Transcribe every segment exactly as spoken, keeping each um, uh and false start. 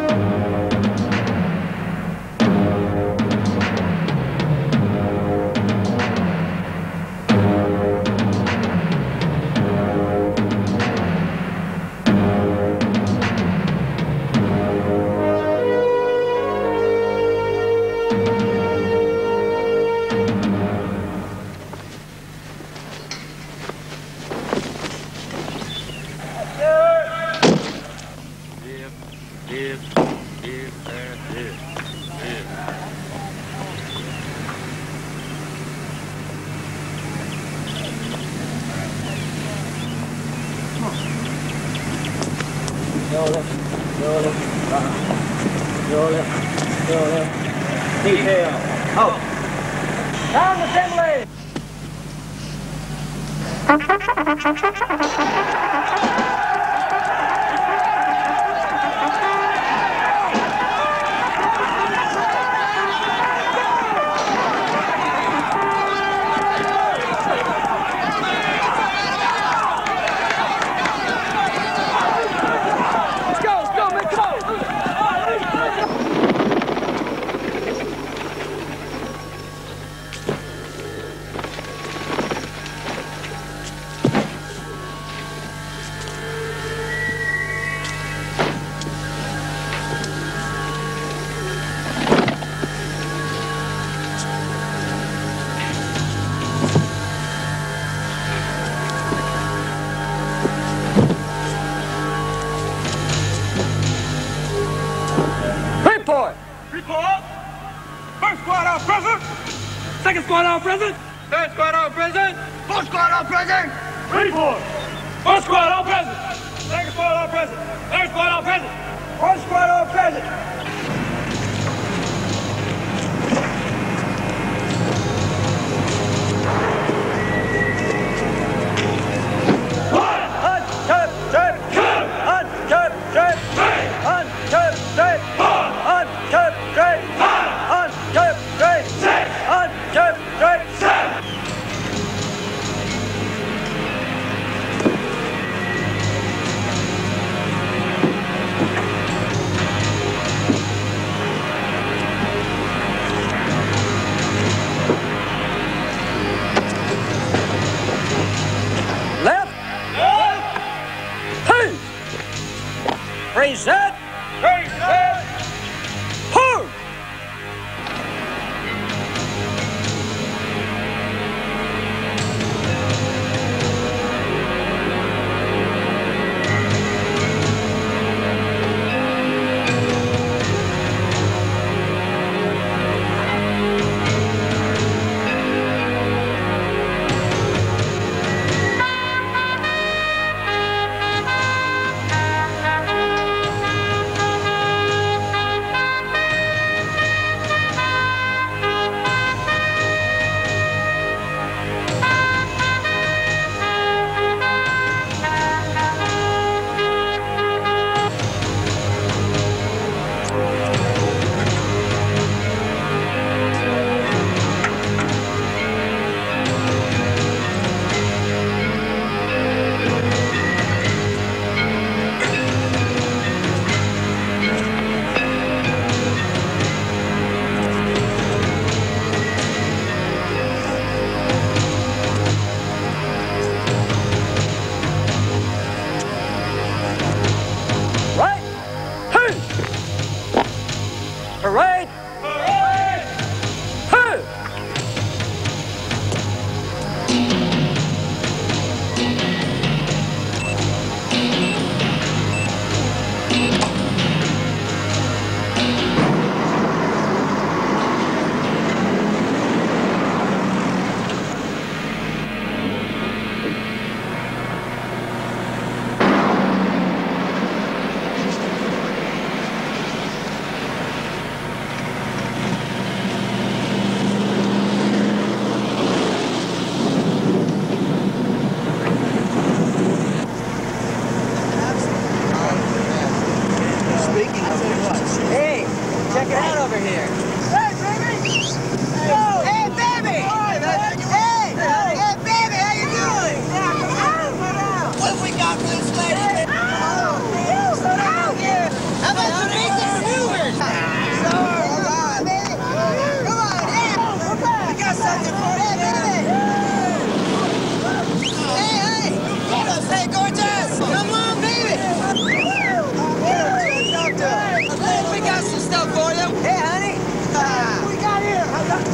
How about some reasons?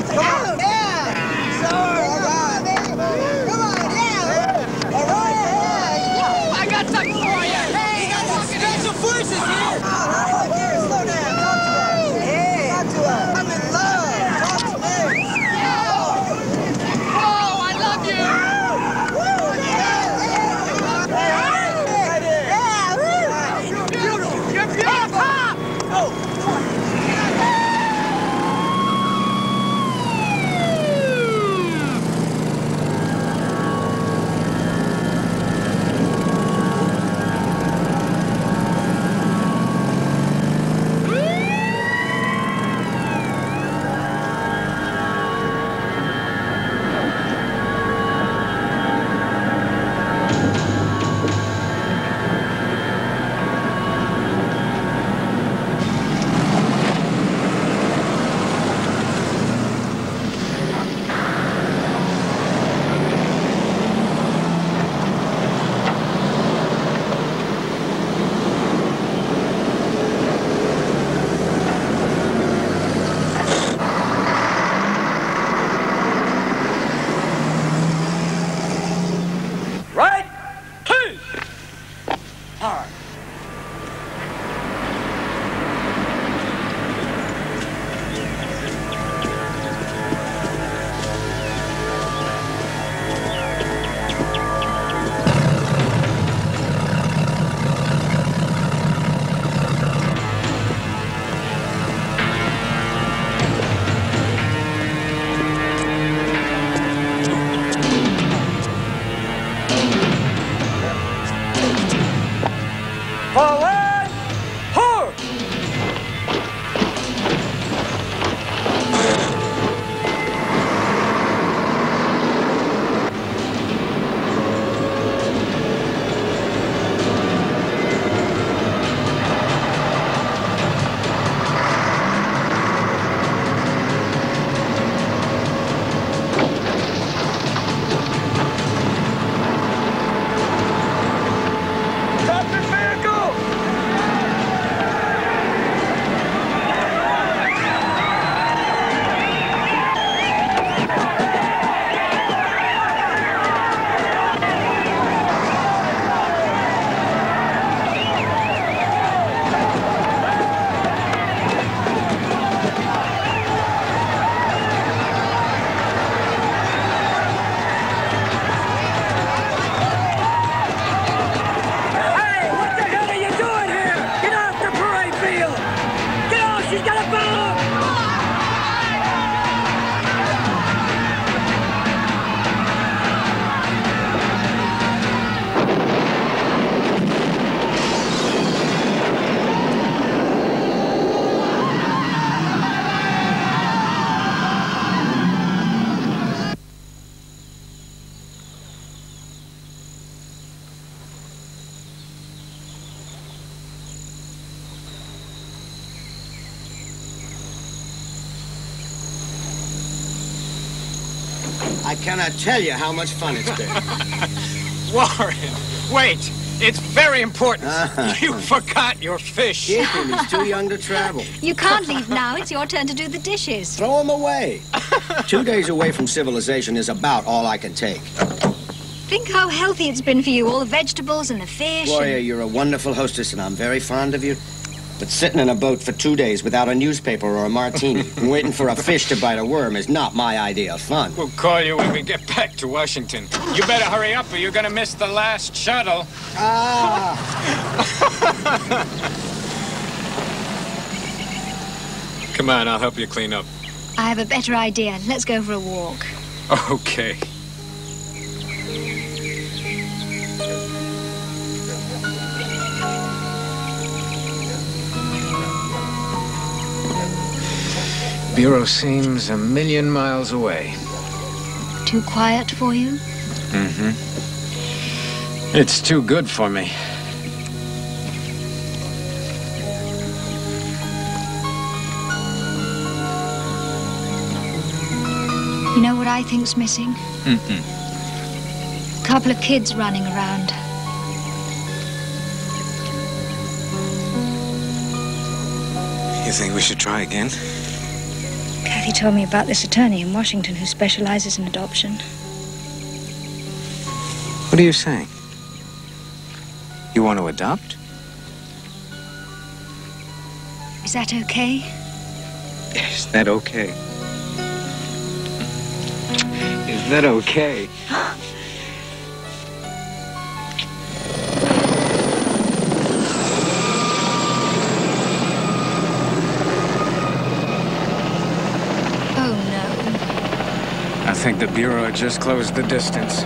Come on. Yeah. Sorry. Come on, yeah. All right. Yeah. I got something for you. Hey, you got some special forces here. Look here, slow down. Talk to us. Hey, talk to us. I'm in love. Talk to me. Oh, I love you. I cannot tell you how much fun it's been. Warren, wait. It's very important. Uh-huh. You forgot your fish. Keep him. He's too young to travel. You can't leave now. It's your turn to do the dishes. Throw him away. Two days away from civilization is about all I can take. Think how healthy it's been for you, all the vegetables and the fish. Gloria, and... you're a wonderful hostess, and I'm very fond of you. But sitting in a boat for two days without a newspaper or a martini and waiting for a fish to bite a worm is not my idea of fun. We'll call you when we get back to Washington. You better hurry up or you're gonna miss the last shuttle. Ah! Come on, I'll help you clean up. I have a better idea. Let's go for a walk. Okay. Bureau seems a million miles away. Too quiet for you? Mm-hmm. It's too good for me. You know what I think's missing? Mm-mm. A couple of kids running around. You think we should try again? Kathy He told me about this attorney in Washington who specializes in adoption. What are you saying? You want to adopt? Is that okay? Is that okay? Is that okay? I think the Bureau just closed the distance.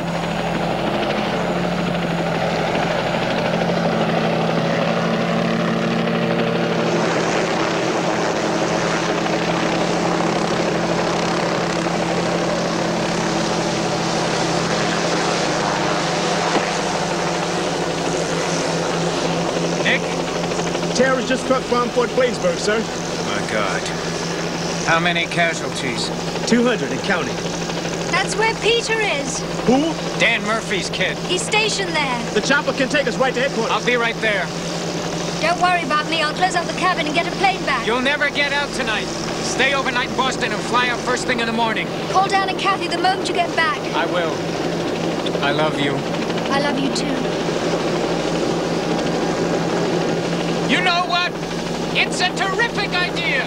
Nick? Terrorists just struck bomb Fort Bladesburg, sir. My God. How many casualties? two hundred and counting. That's where Peter is. Who? Dan Murphy's kid. He's stationed there. The chopper can take us right to headquarters. I'll be right there. Don't worry about me. I'll close up the cabin and get a plane back. You'll never get out tonight. Stay overnight in Boston and fly out first thing in the morning. Call Dan and Kathy the moment you get back. I will. I love you. I love you too. You know what? It's a terrific idea.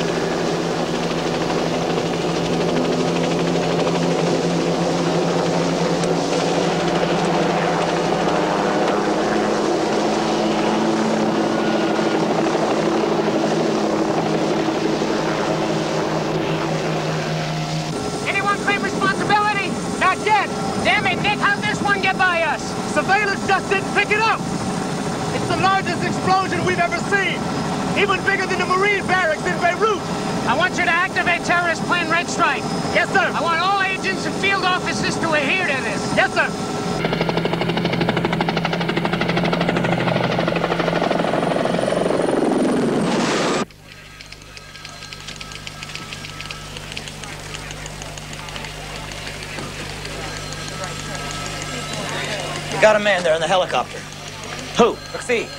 Surveillance just didn't pick it up. It's the largest explosion we've ever seen. Even bigger than the Marine barracks in Beirut. I want you to activate Terrorist Plan Red Strike. Yes, sir. I want all agents and field officers to adhere to this. Yes, sir. Got a man there in the helicopter. Who? McPhee.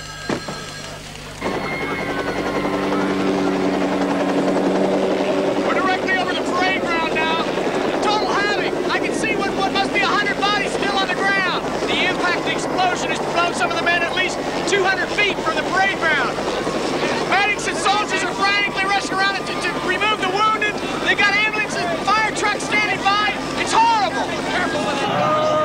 We're directly over the parade ground now. Total havoc. I can see what, what must be a hundred bodies still on the ground. The impact of the explosion has blown some of the men at least two hundred feet from the parade ground. Medics and soldiers are frantically rushing around to, to remove the wounded. They got ambulances and fire trucks standing by. It's horrible. Careful with it.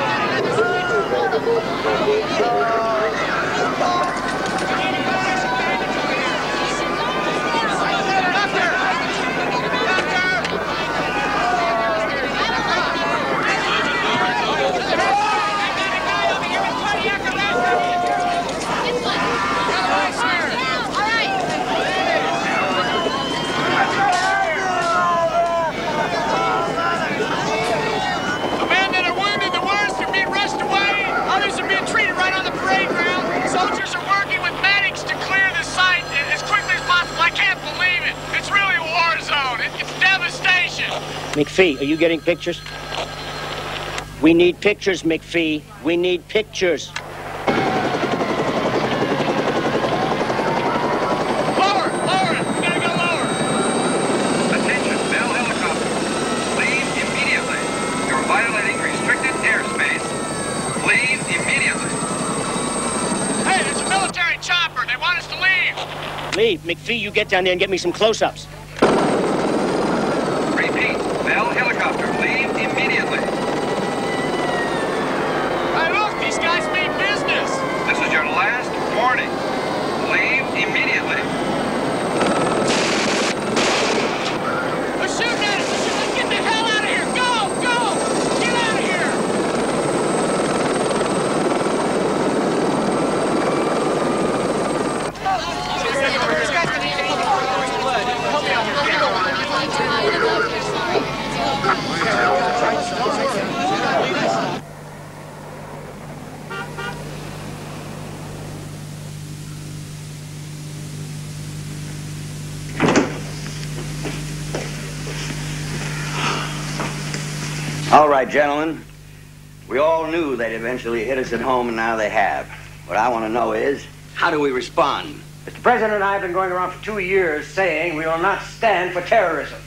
McPhee, are you getting pictures? We need pictures, McPhee. We need pictures. Lower! Lower it! We gotta go lower! Attention, Bell helicopter. Leave immediately. You're violating restricted airspace. Leave immediately. Hey, there's a military chopper. They want us to leave. Leave. McPhee, you get down there and get me some close-ups. Repeat, Bell helicopter. Leave immediately. Hey, look, these guys mean business. This is your last warning. Leave immediately. They're shooting at us. Let's get the hell out of here. Go! Go! Get out of here! This guy's gonna need blood. Help me out here. All right, gentlemen. We all knew they'd eventually hit us at home, and now they have. What I want to know is, how do we respond? Mister President and I have been going around for two years saying we will not stand for terrorism.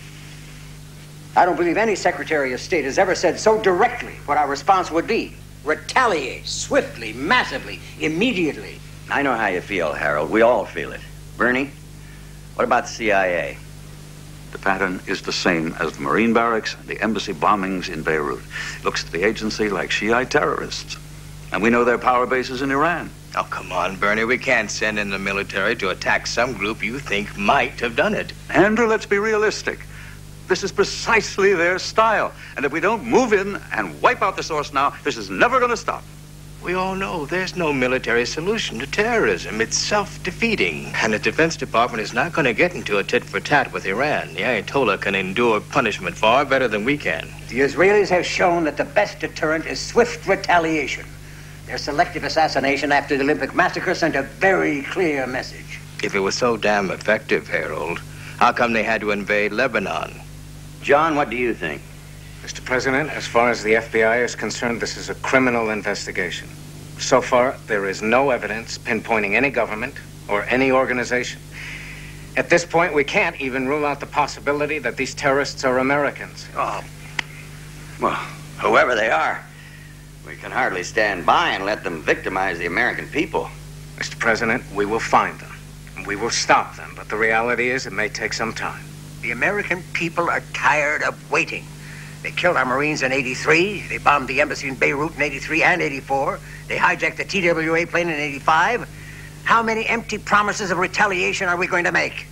I don't believe any Secretary of State has ever said so directly what our response would be. Retaliate swiftly, massively, immediately. I know how you feel, Harold. We all feel it. Bernie, what about the C I A? The pattern is the same as the Marine barracks and the embassy bombings in Beirut. Looks to the agency like Shiite terrorists. And we know their power bases in Iran. Oh, come on, Bernie. We can't send in the military to attack some group you think might have done it. Andrew, let's be realistic. This is precisely their style. And if we don't move in and wipe out the source now, this is never going to stop. We all know there's no military solution to terrorism. It's self-defeating. And the Defense Department is not going to get into a tit-for-tat with Iran. The Ayatollah can endure punishment far better than we can. The Israelis have shown that the best deterrent is swift retaliation. Their selective assassination after the Olympic massacre sent a very clear message. If it was so damn effective, Harold, how come they had to invade Lebanon? John, what do you think? Mister President, as far as the F B I is concerned, this is a criminal investigation. So far, there is no evidence pinpointing any government or any organization. At this point, we can't even rule out the possibility that these terrorists are Americans. Oh, well, whoever they are, we can hardly stand by and let them victimize the American people. Mister President, we will find them, and we will stop them, but the reality is it may take some time. The American people are tired of waiting. They killed our Marines in eighty-three. They bombed the embassy in Beirut in eighty-three and eighty-four. They hijacked the T W A plane in eighty-five. How many empty promises of retaliation are we going to make?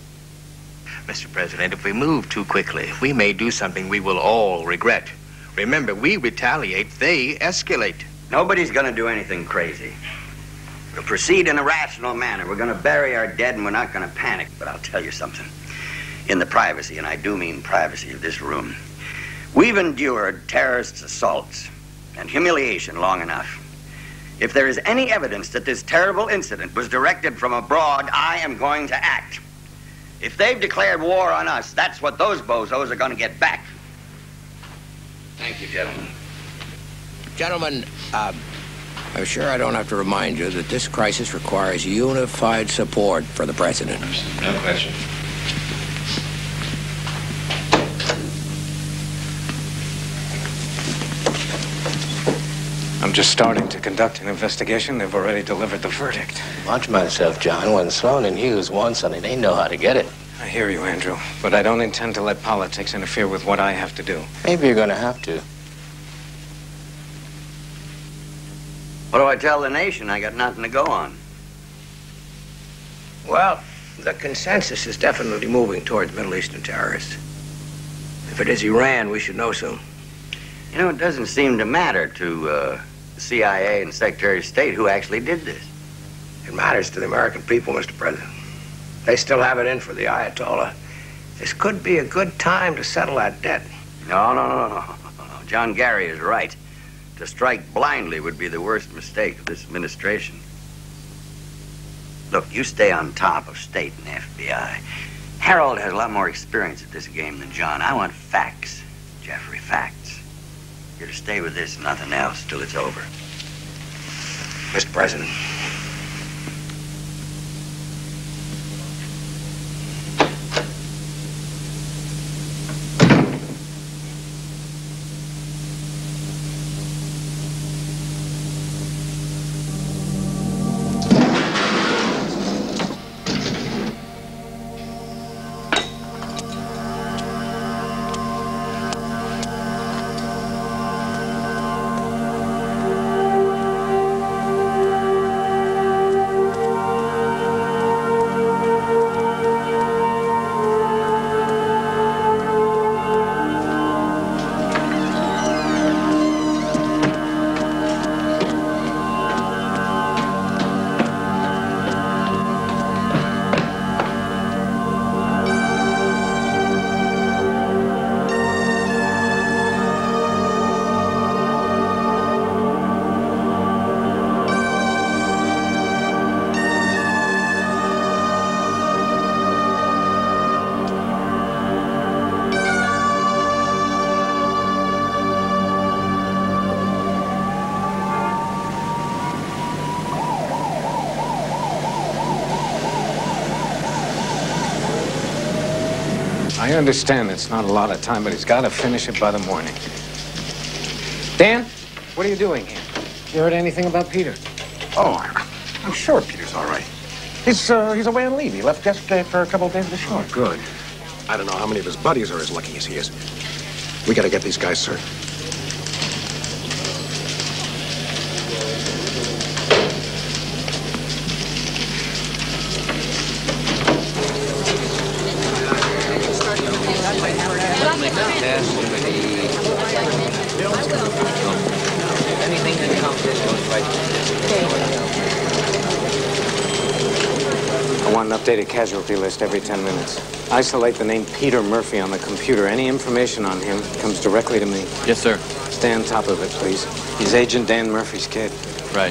Mister President, if we move too quickly, we may do something we will all regret. Remember, we retaliate, they escalate. Nobody's going to do anything crazy. We'll proceed in a rational manner. We're going to bury our dead and we're not going to panic. But I'll tell you something. In the privacy, and I do mean privacy of this room, we've endured terrorists' assaults and humiliation long enough. If there is any evidence that this terrible incident was directed from abroad, I am going to act. If they've declared war on us, that's what those bozos are going to get back. Thank you, gentlemen. Gentlemen, uh, I'm sure I don't have to remind you that this crisis requires unified support for the president. No question. I'm just starting to conduct an investigation. They've already delivered the verdict. Watch myself, John. When Sloan and Hughes want something, they know how to get it. I hear you, Andrew, but I don't intend to let politics interfere with what I have to do. Maybe you're going to have to. What do I tell the nation? I got nothing to go on. Well, the consensus is definitely moving towards Middle Eastern terrorists. If it is Iran, we should know soon. You know, it doesn't seem to matter to uh, the C I A and Secretary of State who actually did this. It matters to the American people, Mister President. They still have it in for the Ayatollah. This could be a good time to settle that debt. No, no, no, no, no. John Gary is right. To strike blindly would be the worst mistake of this administration. Look, you stay on top of State and F B I. Harold has a lot more experience at this game than John. I want facts, Jeffrey, facts. You're to stay with this and nothing else till it's over. Mister President. I understand it's not a lot of time, but he's got to finish it by the morning. Dan, what are you doing here? You heard anything about Peter? Oh, I'm sure Peter's all right. He's, uh, he's away on leave. He left yesterday for a couple of days of the shore. Oh, good. I don't know how many of his buddies are as lucky as he is. We gotta get these guys, sir. I want an updated casualty list every ten minutes. Isolate the name Peter Murphy on the computer. Any information on him comes directly to me. Yes, sir. Stay on top of it, please. He's Agent Dan Murphy's kid. Right.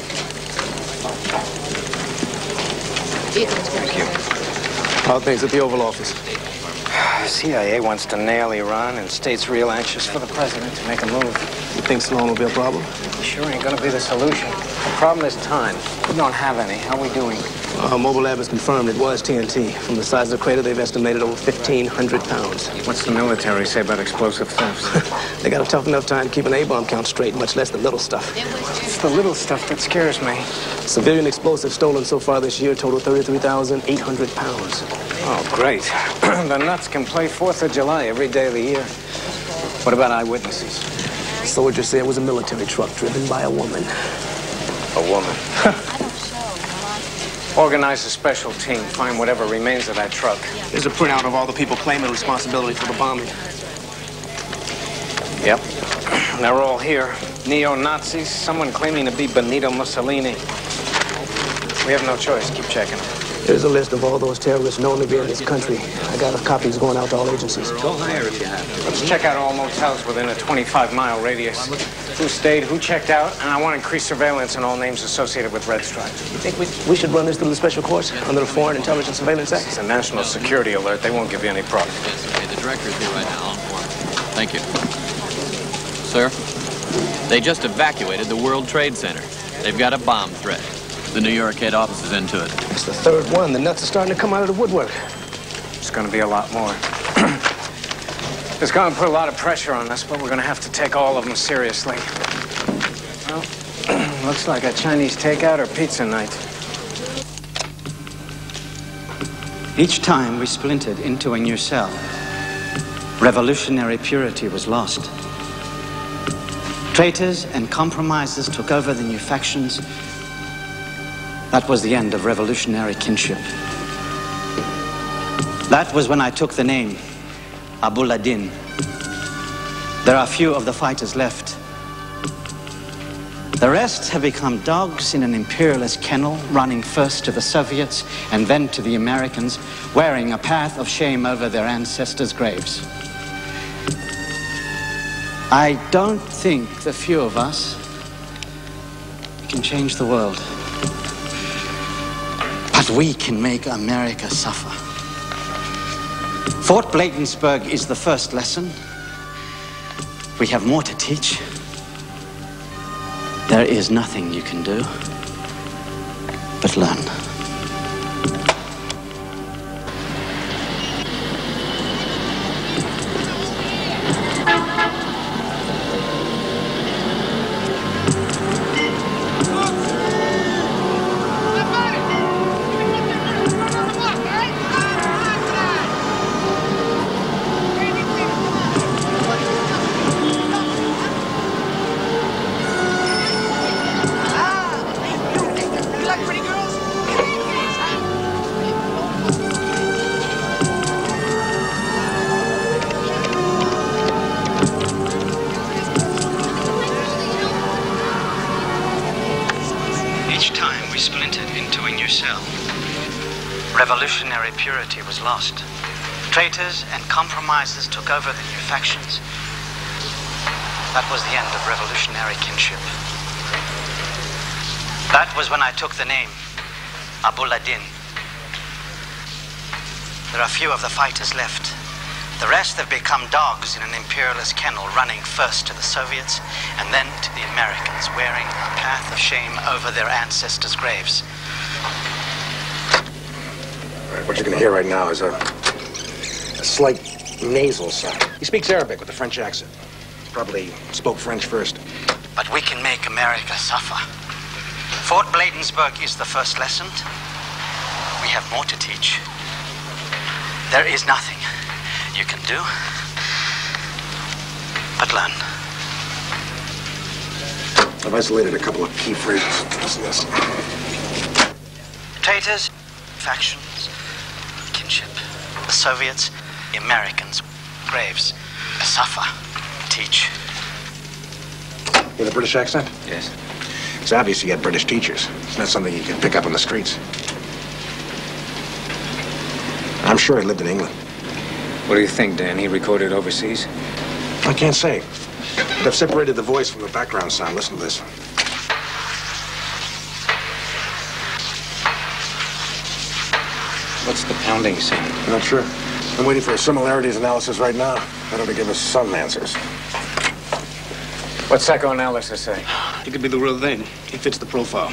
Thank you. How are things at the Oval Office? C I A wants to nail Iran, and state's real anxious for the president to make a move. You think Sloan will be a problem? Sure ain't gonna be the solution. The problem is time. We don't have any. How are we doing? Uh, Mobile Lab has confirmed it was T N T. From the size of the crater, they've estimated over fifteen hundred pounds. What's the military say about explosive thefts? They got a tough enough time keeping A-bomb count straight, much less the little stuff. It's the little stuff that scares me. Civilian explosives stolen so far this year total thirty-three thousand eight hundred pounds. Oh, great. The nuts can play fourth of July every day of the year. What about eyewitnesses? Soldiers say it was a military truck driven by a woman. A woman? Organize a special team. Find whatever remains of that truck. There's a printout of all the people claiming responsibility for the bombing. Yep. They're all here. Neo-Nazis, someone claiming to be Benito Mussolini. We have no choice. Keep checking them. There's a list of all those terrorists known to be in this country. I got copies going out to all agencies. Go higher if you have to. Let's check out all motels within a twenty-five mile radius. Who stayed, who checked out, and I want increased surveillance on all names associated with Red Stripes. You think we, we should run this through the special courts under the Foreign Intelligence Surveillance Act? It's a national security alert. They won't give you any problem. Yes, okay. The director's here right now. Thank you. Sir, they just evacuated the World Trade Center. They've got a bomb threat. The New York head office is into it. It's the third one. The nuts are starting to come out of the woodwork. It's going to be a lot more. It's going to put a lot of pressure on us, but we're going to have to take all of them seriously. Well, looks like a Chinese takeout or pizza night. Each time we splintered into a new cell, revolutionary purity was lost. Traitors and compromisers took over the new factions. That was the end of revolutionary kinship. That was when I took the name Abul Din. There are few of the fighters left. The rest have become dogs in an imperialist kennel, running first to the Soviets and then to the Americans, wearing a path of shame over their ancestors' graves. I don't think the few of us can change the world. But we can make America suffer. Fort Bladensburg is the first lesson. We have more to teach. There is nothing you can do but learn. Revolutionary purity was lost. Traitors and compromisers took over the new factions. That was the end of revolutionary kinship. That was when I took the name Abul Din. There are few of the fighters left. The rest have become dogs in an imperialist kennel, running first to the Soviets and then to the Americans, wearing a path of shame over their ancestors' graves. All right, what you're going to hear right now is a, a slight nasal sound. He speaks Arabic with a French accent. Probably spoke French first. But we can make America suffer. Fort Bladensburg is the first lesson. We have more to teach. There is nothing you can do but learn. I've isolated a couple of key phrases. Listen to this. Traitors, factions, kinship, the Soviets, the Americans, graves, suffer, teach. You have a British accent? Yes. It's obvious you got British teachers. It's not something you can pick up on the streets. I'm sure he lived in England. What do you think, Dan? He recorded overseas? I can't say. But I've separated the voice from the background sound. Listen to this. What's the pounding sound? I'm not sure. I'm waiting for a similarities analysis right now. That ought to give us some answers. What's psychoanalysis say? It could be the real thing. It fits the profile.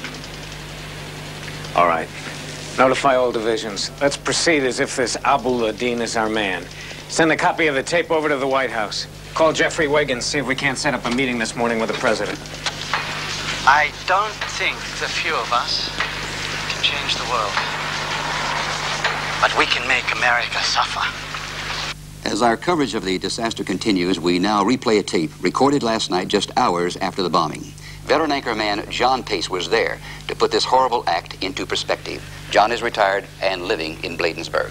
All right. Notify all divisions. Let's proceed as if this Abu Ladin is our man. Send a copy of the tape over to the White House. Call Jeffrey Wiggins, see if we can't set up a meeting this morning with the president. I don't think the few of us can change the world. But we can make America suffer. As our coverage of the disaster continues, we now replay a tape recorded last night just hours after the bombing. Veteran anchorman John Pace was there to put this horrible act into perspective. John is retired and living in Bladensburg.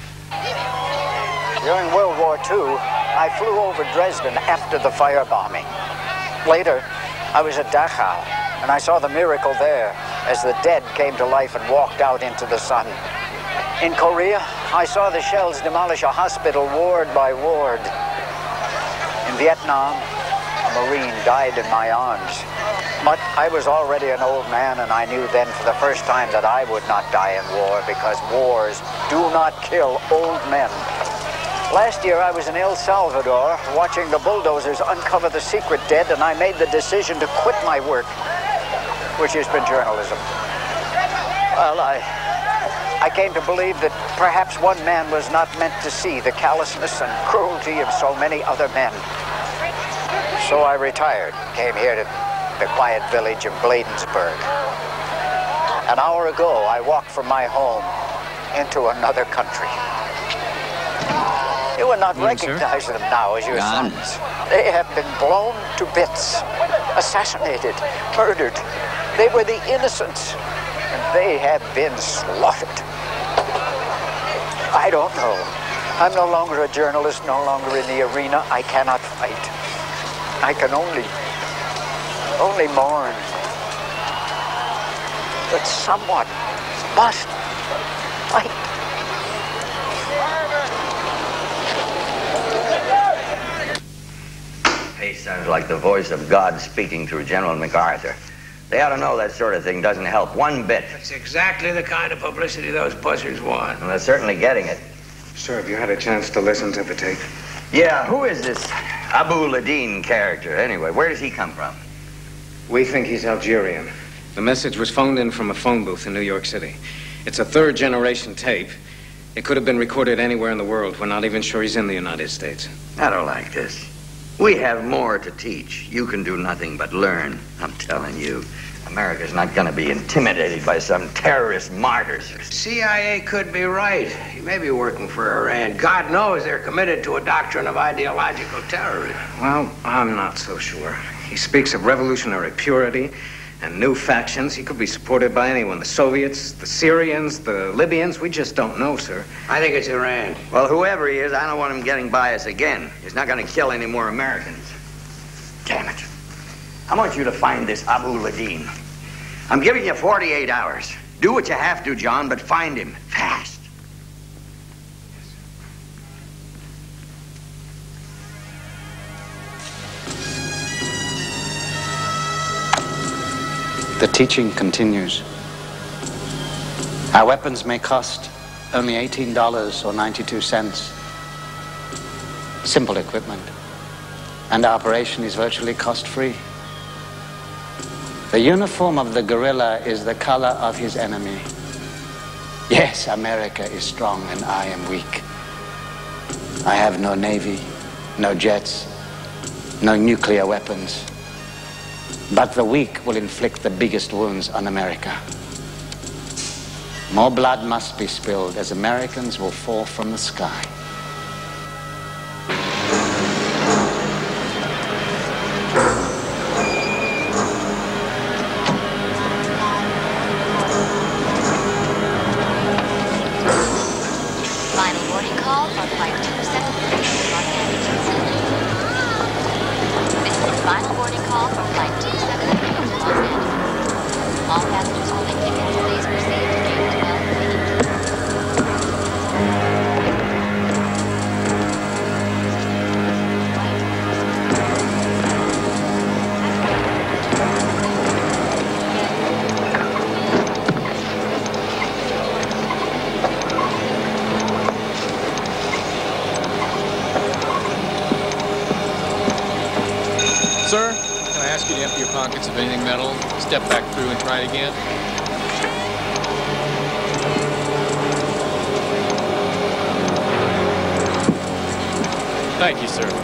During World War Two, I flew over Dresden after the firebombing. Later, I was at Dachau, and I saw the miracle there as the dead came to life and walked out into the sun. In Korea, I saw the shells demolish a hospital ward by ward. In Vietnam, a Marine died in my arms. But I was already an old man, and I knew then for the first time that I would not die in war, because wars do not kill old men. Last year, I was in El Salvador watching the bulldozers uncover the secret dead, and I made the decision to quit my work, which has been journalism. Well, I... I came to believe that perhaps one man was not meant to see the callousness and cruelty of so many other men. So I retired, came here to the quiet village of Bladensburg. An hour ago, I walked from my home into another country. You would not Morning, recognize sir. them now as your Gone. sons. They have been blown to bits, assassinated, murdered. They were the innocents, and they have been slaughtered. I don't know. I'm no longer a journalist, no longer in the arena. I cannot fight. I can only, only mourn. But someone must fight. He sounds like the voice of God speaking through General MacArthur. They ought to know that sort of thing doesn't help one bit. That's exactly the kind of publicity those buzzers want. And they're certainly getting it. Sir, have you had a chance to listen to the tape? Yeah, who is this Abu Ladin character, anyway? Where does he come from? We think he's Algerian. The message was phoned in from a phone booth in New York City. It's a third-generation tape. It could have been recorded anywhere in the world. We're not even sure he's in the United States. I don't like this. We have more to teach. You can do nothing but learn. I'm telling you, America's not going to be intimidated by some terrorist martyrs. C I A could be right. He may be working for Iran. God knows they're committed to a doctrine of ideological terrorism. Well, I'm not so sure. He speaks of revolutionary purity and new factions. He could be supported by anyone. The Soviets, the Syrians, the Libyans. We just don't know, sir. I think it's Iran. Well, whoever he is, I don't want him getting by us again. He's not going to kill any more Americans. Damn it. I want you to find this Abu Ladin. I'm giving you forty-eight hours. Do what you have to, John, but find him fast. The teaching continues. Our weapons may cost only eighteen dollars or ninety-two cents. Simple equipment. And our operation is virtually cost-free. The uniform of the guerrilla is the color of his enemy. Yes, America is strong and I am weak. I have no navy, no jets, no nuclear weapons. But the weak will inflict the biggest wounds on America. More blood must be spilled as Americans will fall from the sky. Final boarding call for flight two seven three to Los Angeles. This is the final boarding call for flight two seven three to Los Angeles. All passengers holding tickets, please proceed to gate twelve B. Sir, can I ask you to empty your pockets of anything metal? Step back through and try it again. Thank you, sir.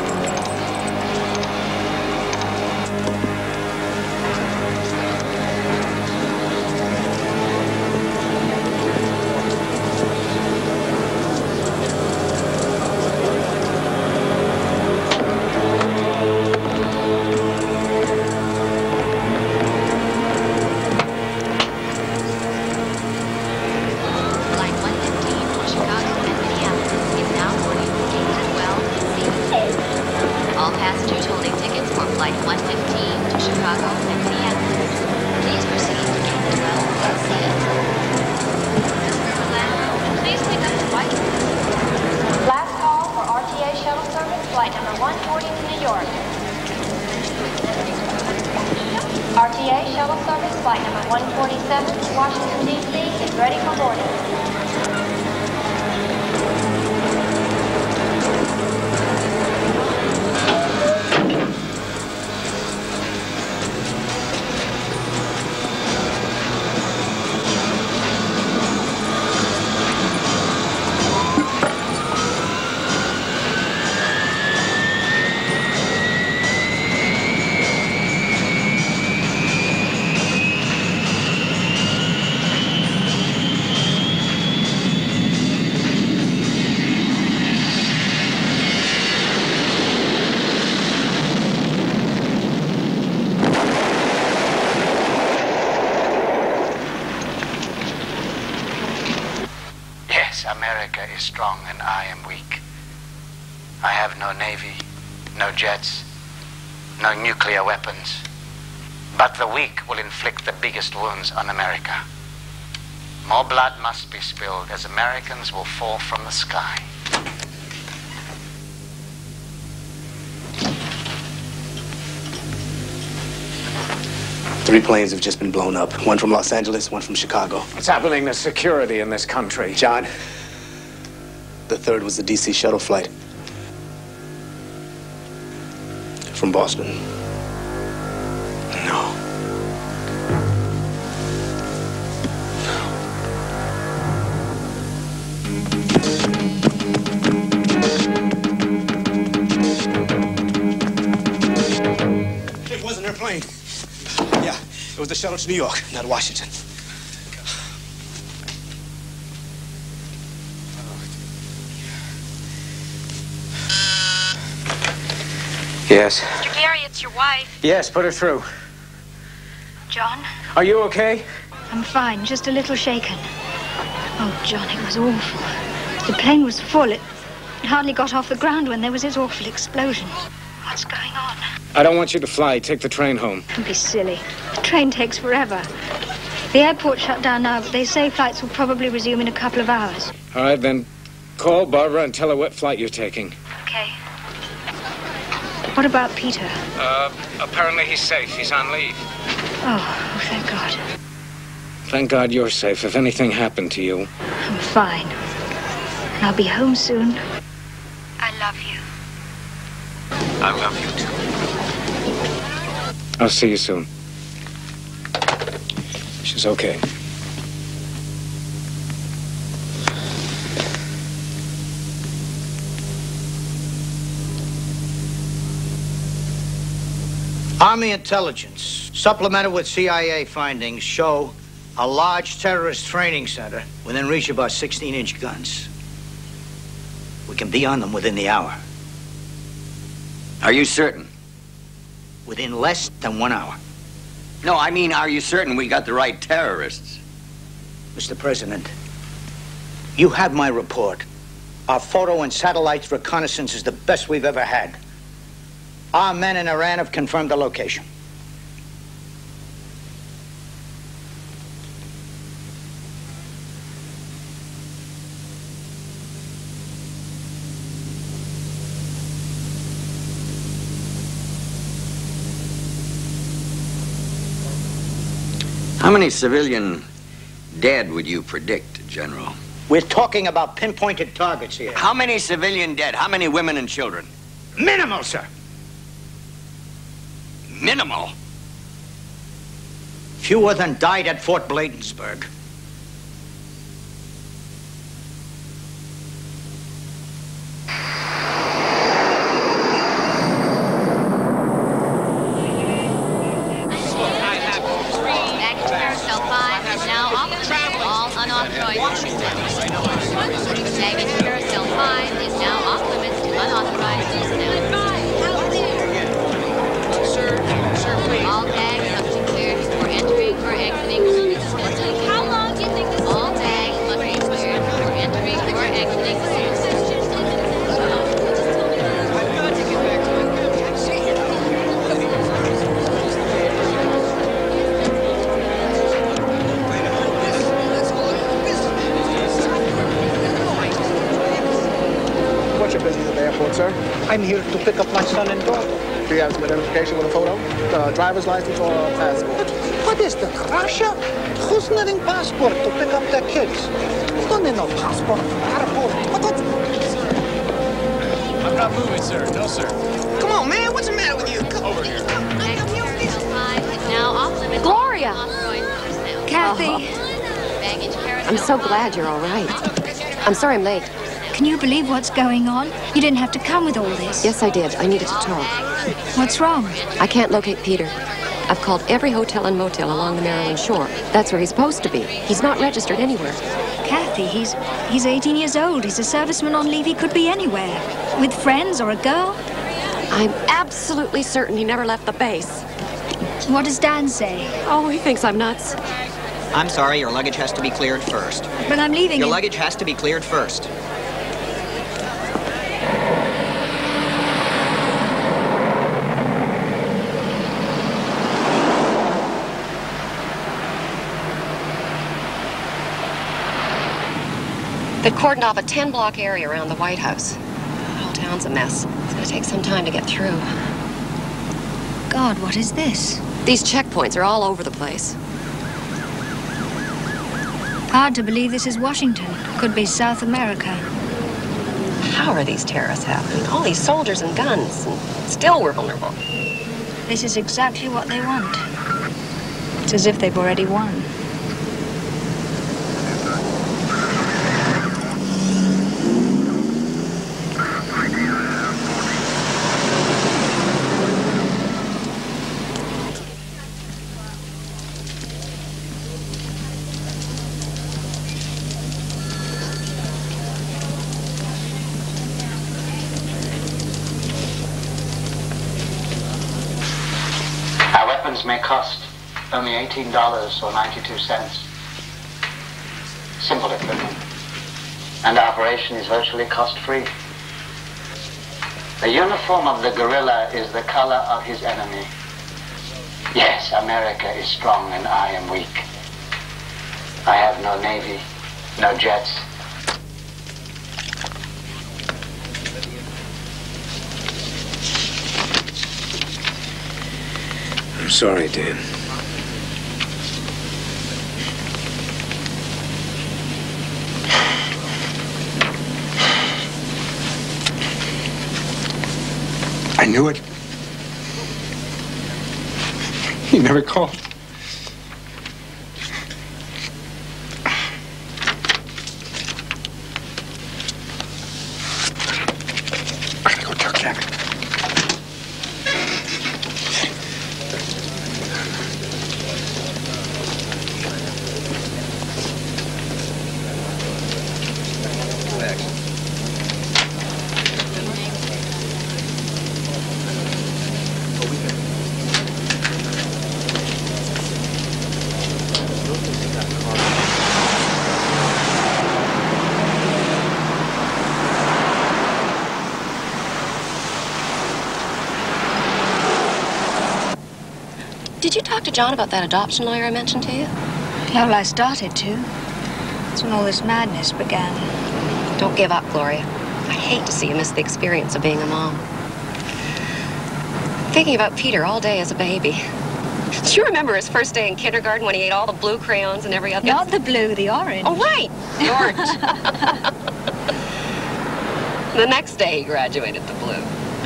All passengers holding tickets for flight one fifteen to Chicago and Minneapolis, please proceed to gate twelve C. Please pick up the flight. Last call for R T A shuttle service, flight number one forty to New York. R T A shuttle service, flight number one forty-seven to Washington, D C is ready for boarding. America is strong and I am weak. I have no navy, no jets, no nuclear weapons. But the weak will inflict the biggest wounds on America. More blood must be spilled as Americans will fall from the sky. Three planes have just been blown up. One from Los Angeles, one from Chicago. What's happening to security in this country? John, the third was the D C shuttle flight. From Boston. No. It wasn't her plane. Yeah, it was the shuttle to New York, not Washington. Yes. Mister Gary, it's your wife. Yes, put her through. John? Are you okay? I'm fine, just a little shaken. Oh, John, it was awful. The plane was full. It hardly got off the ground when there was this awful explosion. What's going on? I don't want you to fly. Take the train home. Don't be silly. The train takes forever. The airport's shut down now, but they say flights will probably resume in a couple of hours. All right, then call Barbara and tell her what flight you're taking. Okay. What about Peter? Uh, apparently he's safe. He's on leave. Oh, oh, thank God. Thank God you're safe. If anything happened to you. I'm fine. And I'll be home soon. I love you. I love you, too. I'll see you soon. She's okay. Army intelligence, supplemented with C I A findings, show a large terrorist training center within reach of our sixteen inch guns. We can be on them within the hour. Are you certain? Within less than one hour. No, I mean, are you certain we got the right terrorists? Mister President, you have my report. Our photo and satellites reconnaissance is the best we've ever had. Our men in Iran have confirmed the location. How many civilian dead would you predict, General? We're talking about pinpointed targets here. How many civilian dead? How many women and children? Minimal, sir. Minimal? Fewer than died at Fort Bladensburg. I'm here to pick up my son and daughter. Do you have some identification with a photo? Uh, driver's license or a passport? What is that, Russia? Who's needing passport to pick up their kids? Don't need no passport. Airport. What, what? I'm not moving, sir. No, sir. Come on, man. What's the matter with you? Come over here. Gloria! Kathy. I'm so glad you're all right. I'm sorry I'm late. Can you believe what's going on? You didn't have to come with all this. Yes, I did. I needed to talk. What's wrong? I can't locate Peter. I've called every hotel and motel along the Maryland shore. That's where he's supposed to be. He's not registered anywhere. Kathy, he's he's eighteen years old. He's a serviceman on leave. He could be anywhere. With friends or a girl. I'm absolutely certain he never left the base. What does Dan say? Oh, he thinks I'm nuts. I'm sorry, your luggage has to be cleared first. But I'm leaving Your in... luggage has to be cleared first. They cordoned off a ten-block area around the White House. The whole town's a mess. It's going to take some time to get through. God, what is this? These checkpoints are all over the place. Hard to believe this is Washington. Could be South America. How are these terrorists happening? All these soldiers and guns, and still we're vulnerable. This is exactly what they want. It's as if they've already won. May cost only eighteen dollars or ninety-two cents. Simple equipment. And operation is virtually cost-free. The uniform of the guerrilla is the color of his enemy. Yes, America is strong and I am weak. I have no navy, no jets. I'm sorry, Dan. I knew it. He never called. I gotta go tell Kevin. Did you talk to John about that adoption lawyer I mentioned to you? Well, I started to. That's when all this madness began. Don't give up, Gloria. I hate to see you miss the experience of being a mom. Thinking about Peter all day as a baby. Do you remember his first day in kindergarten when he ate all the blue crayons and every other? Not the blue, the orange. Oh, right, the orange. The next day he graduated to blue.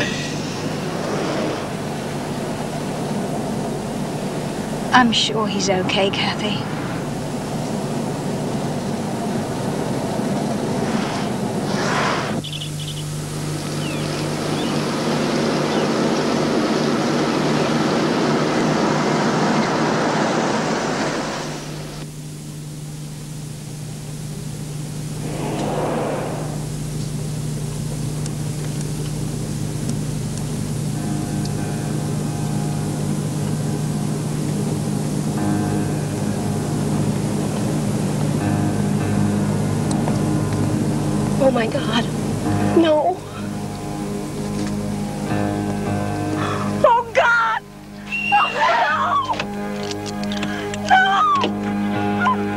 I'm sure he's okay, Kathy. Oh, my God. No. Oh, God! Oh, no! No!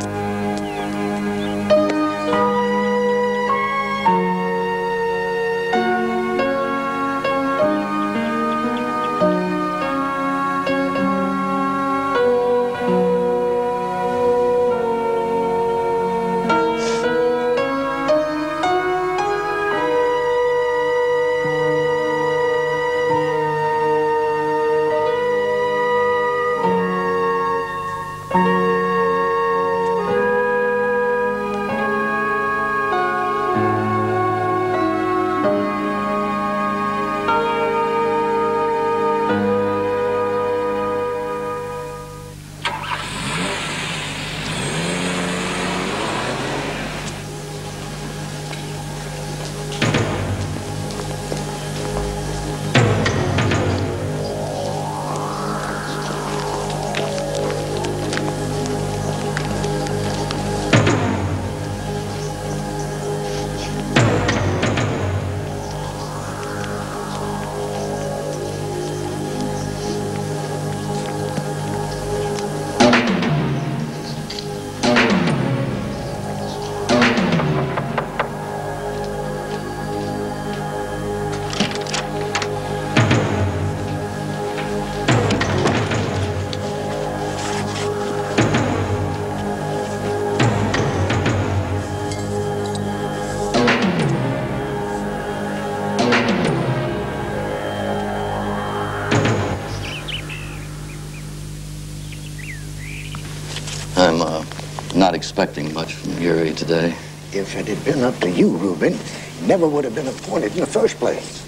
I'm uh, not expecting much from Gary today. If it had been up to you, Reuben, he never would have been appointed in the first place.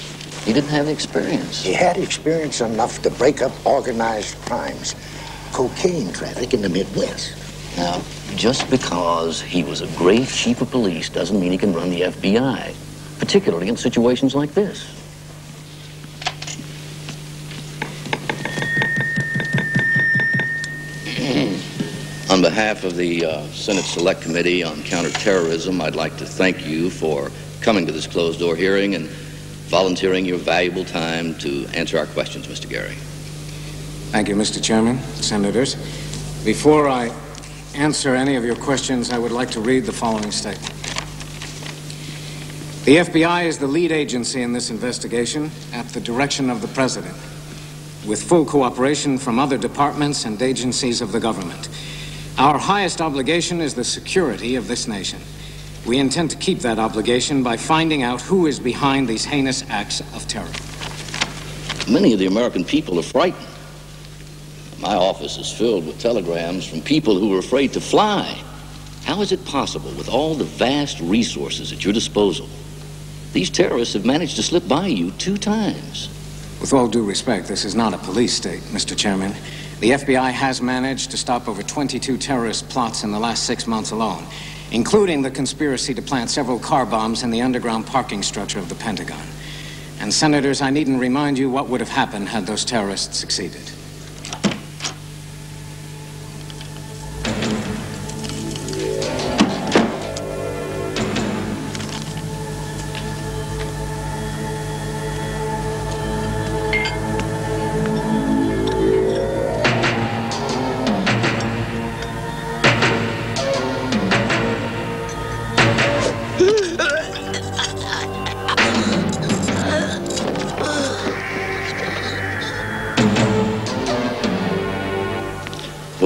He didn't have the experience. He had experience enough to break up organized crimes, cocaine traffic in the Midwest. Now, just because he was a great chief of police doesn't mean he can run the F B I, particularly in situations like this. On behalf of the uh, Senate Select Committee on Counterterrorism, I'd like to thank you for coming to this closed-door hearing and volunteering your valuable time to answer our questions, Mister Gary. Thank you, Mister Chairman, Senators. Before I answer any of your questions, I would like to read the following statement. The F B I is the lead agency in this investigation at the direction of the President, with full cooperation from other departments and agencies of the government. Our highest obligation is the security of this nation. We intend to keep that obligation by finding out who is behind these heinous acts of terror. Many of the American people are frightened. My office is filled with telegrams from people who are afraid to fly. How is it possible, with all the vast resources at your disposal, these terrorists have managed to slip by you two times? With all due respect, this is not a police state, Mister Chairman. The F B I has managed to stop over twenty-two terrorist plots in the last six months alone, including the conspiracy to plant several car bombs in the underground parking structure of the Pentagon. And, Senators, I needn't remind you what would have happened had those terrorists succeeded.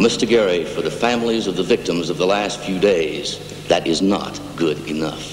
Well, Mister Gary, for the families of the victims of the last few days, that is not good enough.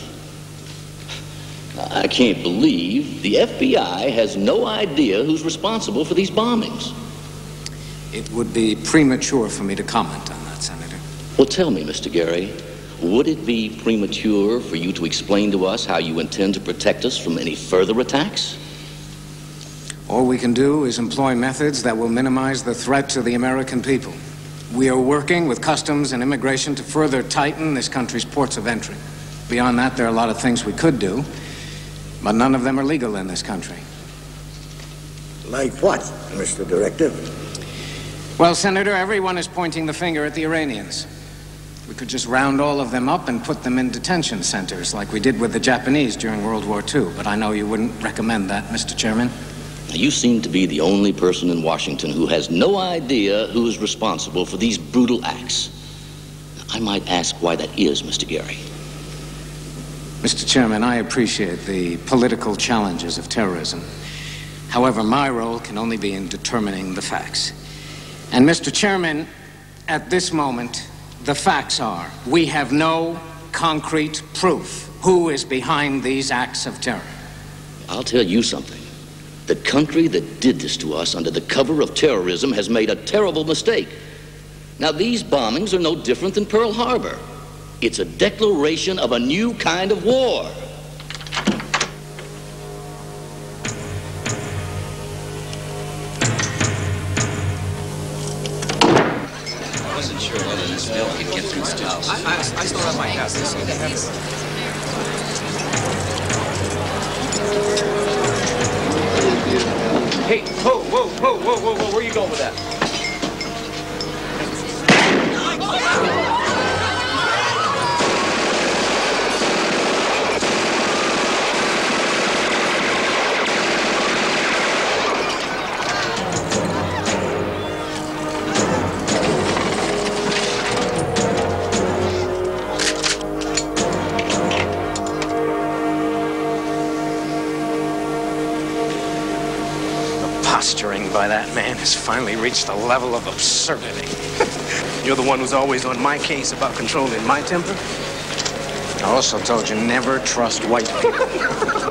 I can't believe the F B I has no idea who's responsible for these bombings. It would be premature for me to comment on that, Senator. Well, tell me, Mister Gary, would it be premature for you to explain to us how you intend to protect us from any further attacks? All we can do is employ methods that will minimize the threat to the American people. We are working with Customs and Immigration to further tighten this country's ports of entry. Beyond that, there are a lot of things we could do, but none of them are legal in this country. Like what, Mister Director? Well, Senator, everyone is pointing the finger at the Iranians. We could just round all of them up and put them in detention centers like we did with the Japanese during World War Two, but I know you wouldn't recommend that, Mister Chairman. Now, you seem to be the only person in Washington who has no idea who is responsible for these brutal acts. I might ask why that is, Mister Gary. Mister Chairman, I appreciate the political challenges of terrorism. However, my role can only be in determining the facts. And, Mister Chairman, at this moment, the facts are we have no concrete proof who is behind these acts of terror. I'll tell you something. The country that did this to us under the cover of terrorism has made a terrible mistake. Now, these bombings are no different than Pearl Harbor. It's a declaration of a new kind of war. I wasn't sure whether this bill could get through the house. I, I, I still have my house. Hey, whoa, whoa, whoa, whoa, whoa, whoa, where are you going with that? Posturing by that man has finally reached a level of absurdity. You're the one who's always on my case about controlling my temper. I also told you never trust white people.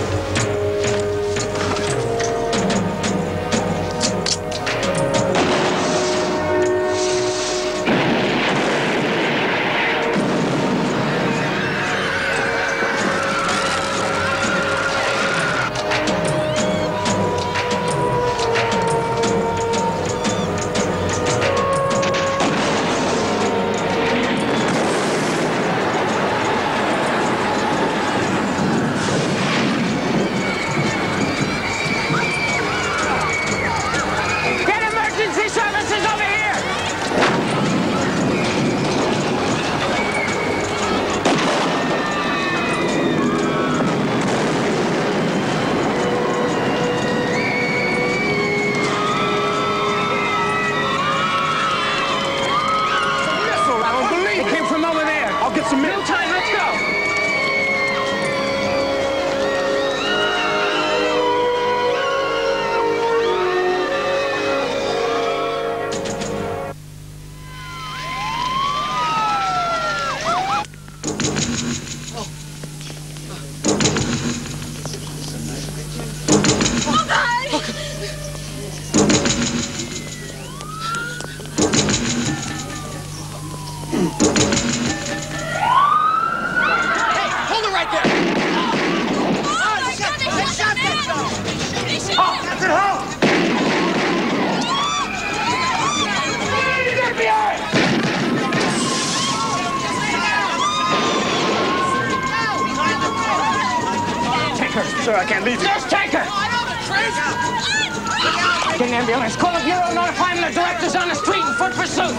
Sir, I can't leave you. Just take her! Get an ambulance. Call the bureau, notify them the director's on the street in foot pursuit.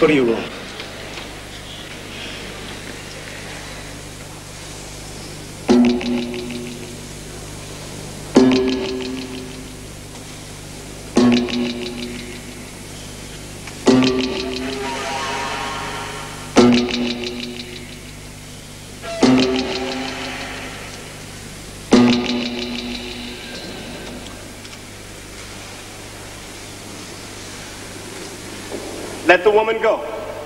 Go to your room. Let the woman go.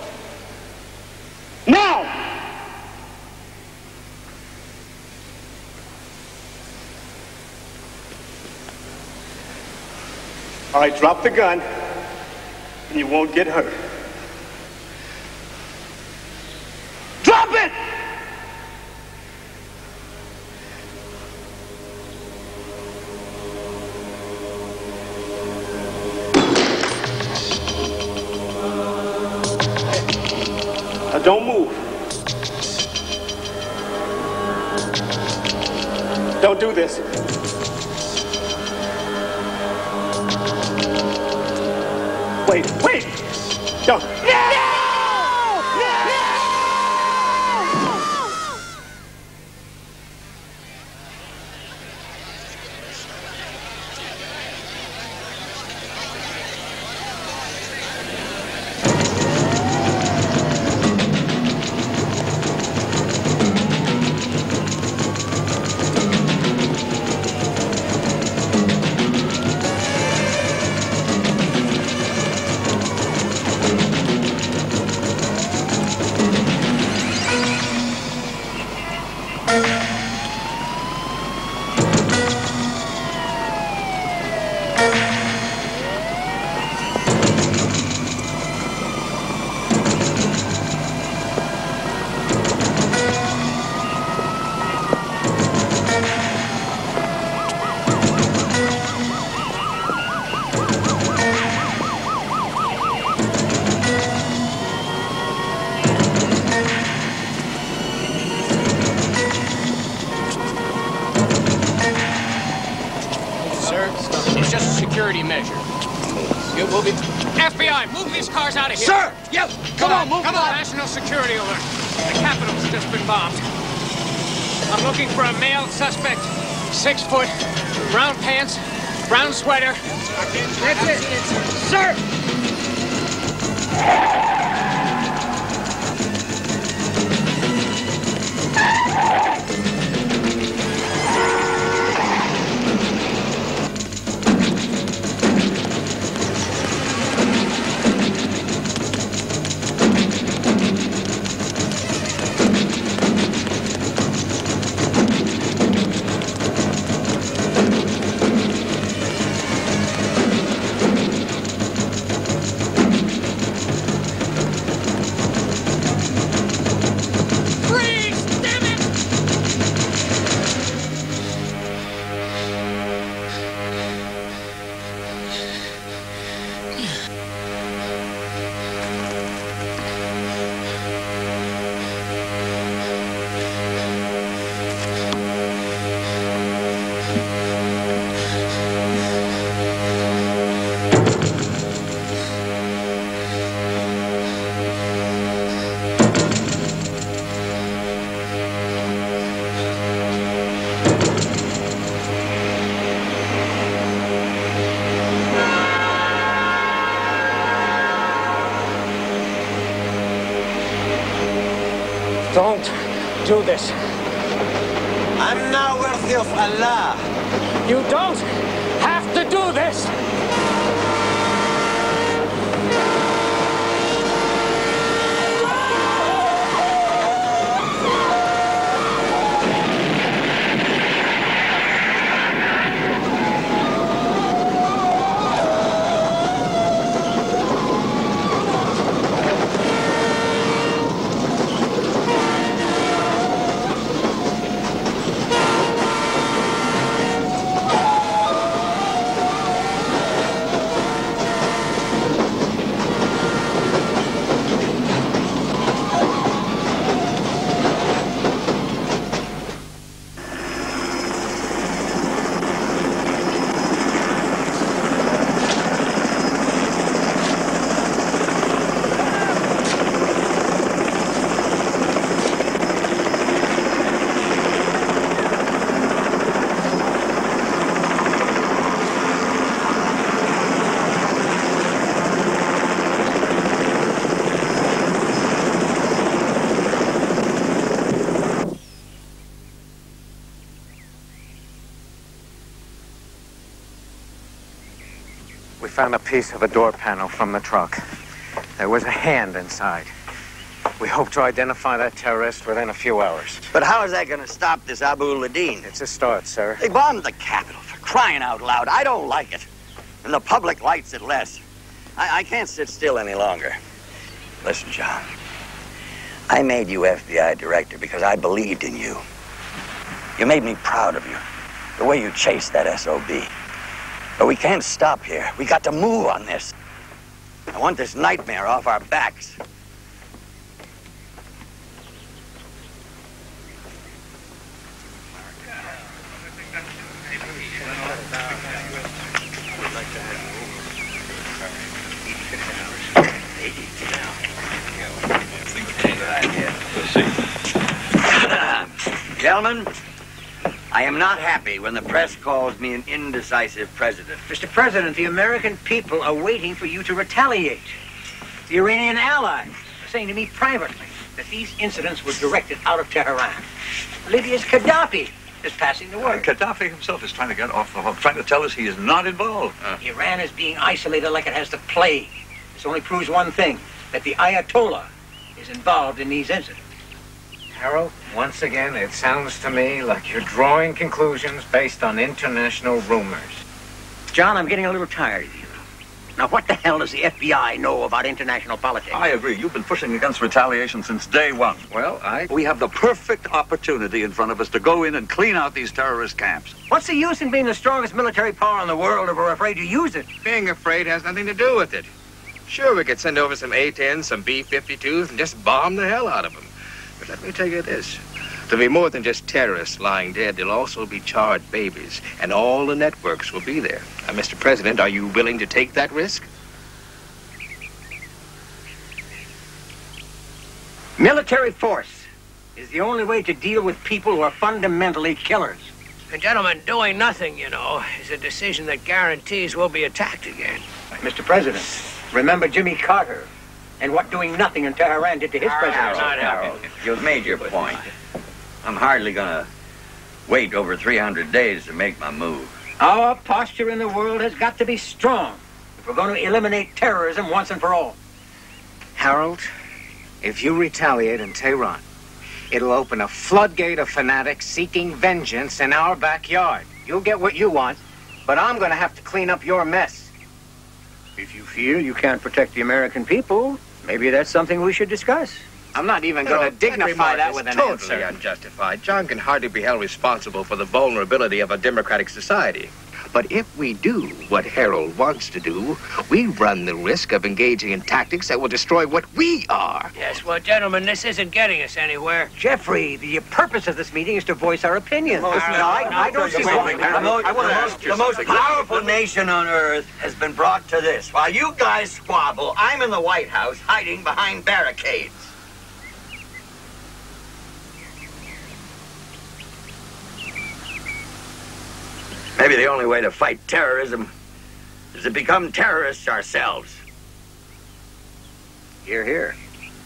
Now! All right, drop the gun, and you won't get hurt. Drop it! Now don't move. Don't do this. Wait, wait! Don't. No! F B I, move these cars out of here. Sir! Yep. Come on, move Come on. on. National security alert. The Capitol's just been bombed. I'm looking for a male suspect. Six foot, brown pants, brown sweater. That's it. Sir! Don't do this. I'm not worthy of Allah. You don't have to do this. We found a piece of a door panel from the truck. There was a hand inside. We hope to identify that terrorist within a few hours. But how is that going to stop this Abu Ladin? It's a start, sir. They bombed the Capitol, for crying out loud. I don't like it. And the public likes it less. I, I can't sit still any longer. Listen, John. I made you F B I director because I believed in you. You made me proud of you. The way you chased that S O B. But we can't stop here. We got to move on this. I want this nightmare off our backs. Gentlemen, I am not happy when the press calls me an indecisive president. Mister President, the American people are waiting for you to retaliate. The Iranian allies are saying to me privately that these incidents were directed out of Tehran. Libya's Gaddafi is passing the word. Uh, Gaddafi himself is trying to get off the hook, trying to tell us he is not involved. Uh. Iran is being isolated like it has the plague. This only proves one thing, that the Ayatollah is involved in these incidents. Harold, once again, it sounds to me like you're drawing conclusions based on international rumors. John, I'm getting a little tired of you. Now, what the hell does the F B I know about international politics? I agree. You've been pushing against retaliation since day one. Well, I... We have the perfect opportunity in front of us to go in and clean out these terrorist camps. What's the use in being the strongest military power in the world if we're afraid to use it? Being afraid has nothing to do with it. Sure, we could send over some A tens, some B fifty-twos, and just bomb the hell out of them. But let me tell you this. There'll be more than just terrorists lying dead. There'll also be charred babies, and all the networks will be there. Now, Mister President, are you willing to take that risk? Military force is the only way to deal with people who are fundamentally killers. And gentlemen, doing nothing, you know, is a decision that guarantees we'll be attacked again. Mister President, remember Jimmy Carter and what doing nothing in Tehran did to his president. Harold, Harold, you've made your point. I'm hardly gonna wait over three hundred days to make my move. Our posture in the world has got to be strong if we're going to eliminate terrorism once and for all. Harold, if you retaliate in Tehran, it'll open a floodgate of fanatics seeking vengeance in our backyard. You'll get what you want, but I'm going to have to clean up your mess. If you feel you can't protect the American people, maybe that's something we should discuss. I'm not even going to dignify that with an totally answer. Unjustified. John can hardly be held responsible for the vulnerability of a democratic society. But if we do what Harold wants to do, we run the risk of engaging in tactics that will destroy what we are. Yes, well, gentlemen, this isn't getting us anywhere. Jeffrey, the purpose of this meeting is to voice our opinions. The most, I, I don't see the why. most, I want to ask the most, the most powerful nation on earth has been brought to this. While you guys squabble, I'm in the White House hiding behind barricades. Maybe the only way to fight terrorism is to become terrorists ourselves. Hear, hear.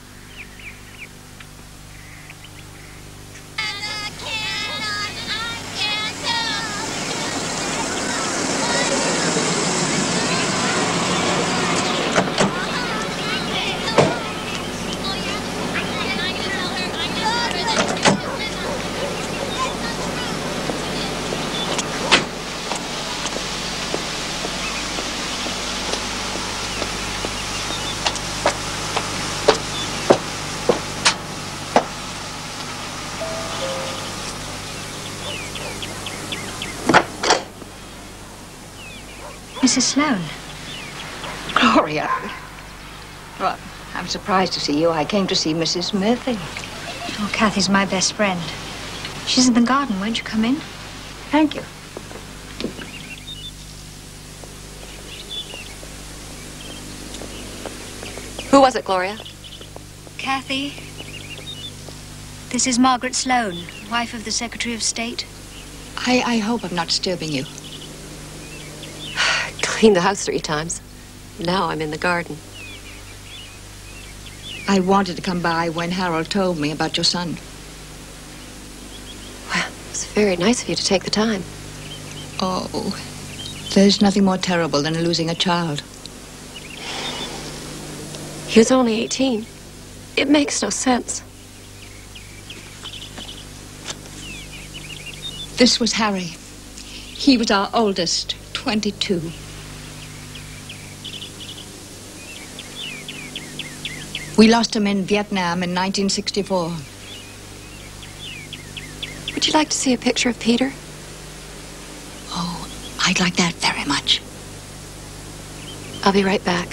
Missus Sloane. Gloria. Well, I'm surprised to see you. I came to see Missus Murphy. Oh, Kathy's my best friend. She's in the garden. Won't you come in? Thank you. Who was it, Gloria? Kathy. This is Margaret Sloane, wife of the Secretary of State. I, I hope I'm not disturbing you. Cleaned the house three times. Now I'm in the garden. I wanted to come by when Harold told me about your son. Well, it's very nice of you to take the time. Oh, There's nothing more terrible than losing a child. He was only eighteen. It makes no sense. This was Harry. He was our oldest, twenty-two. We lost him in Vietnam in nineteen sixty-four. Would you like to see a picture of Peter? Oh, I'd like that very much. I'll be right back.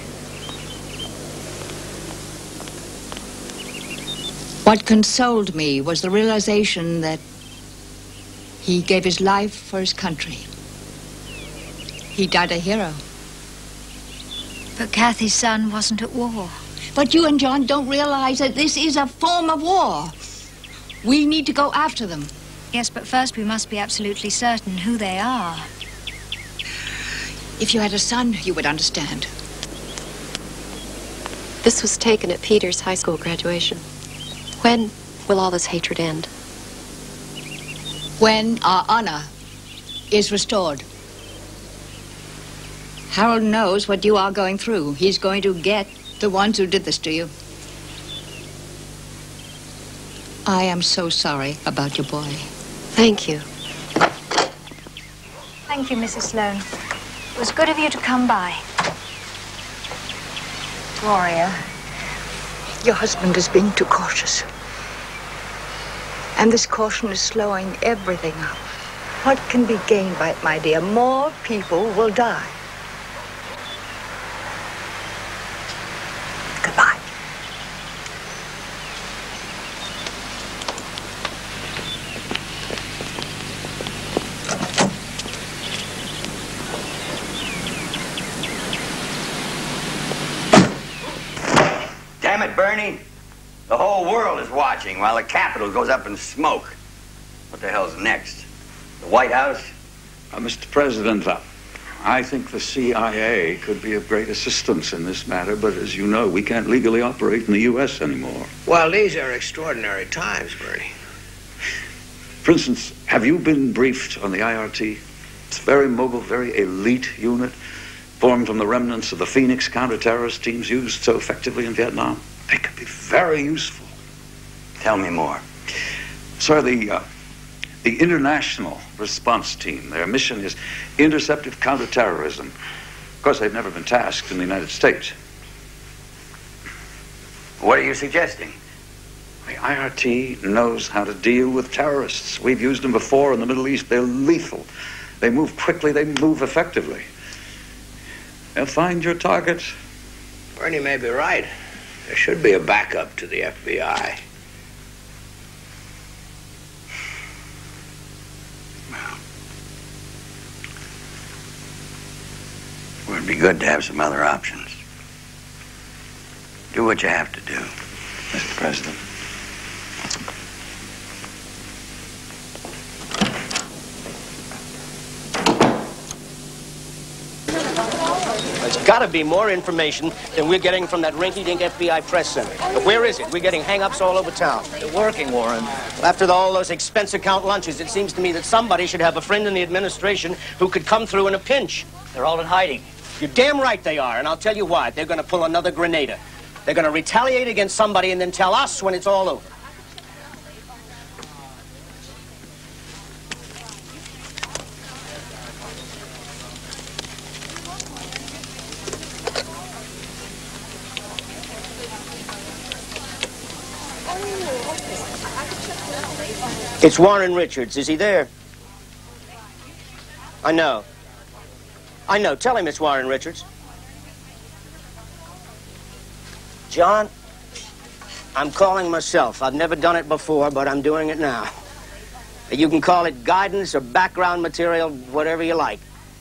What consoled me was the realization that he gave his life for his country. He died a hero. But Kathy's son wasn't at war. But you and John don't realize that this is a form of war. We need to go after them. Yes, but first we must be absolutely certain who they are. If you had a son, you would understand. This was taken at Peter's high school graduation. When will all this hatred end? When our honor is restored. Harold knows what you are going through. He's going to get the ones who did this to you. I am so sorry about your boy. Thank you. Thank you, Missus Sloane. It was good of you to come by. Gloria, your husband is being too cautious. And this caution is slowing everything up. What can be gained by it, my dear? More people will die. Goodbye. Damn it, Bernie. The whole world is watching while the Capitol goes up in smoke. What the hell's next? The White House? Uh, Mister President, uh, I think the C I A could be of great assistance in this matter, but as you know, we can't legally operate in the U S anymore. Well, these are extraordinary times, Bernie. For instance, have you been briefed on the I R T? It's a very mobile, very elite unit, formed from the remnants of the Phoenix counter-terrorist teams used so effectively in Vietnam. They could be very useful. Tell me more. Sir, the, uh, the International Response Team, their mission is interceptive counterterrorism. Of course, they've never been tasked in the United States. What are you suggesting? The I R T knows how to deal with terrorists. We've used them before in the Middle East. They're lethal. They move quickly, they move effectively. They'll find your target. Bernie may be right. There should be a backup to the F B I. Well, it'd be good to have some other options. Do what you have to do, Mister President. There's got to be more information than we're getting from that rinky-dink F B I press center. But where is it? We're getting hang-ups all over town. They're working, Warren. After the, all those expense account lunches, it seems to me that somebody should have a friend in the administration who could come through in a pinch. They're all in hiding. You're damn right they are, and I'll tell you why. They're going to pull another Grenada. They're going to retaliate against somebody and then tell us when it's all over. It's Warren Richards. Is he there? I know. I know. Tell him it's Warren Richards. John, I'm calling myself. I've never done it before, but I'm doing it now. You can call it guidance or background material, whatever you like.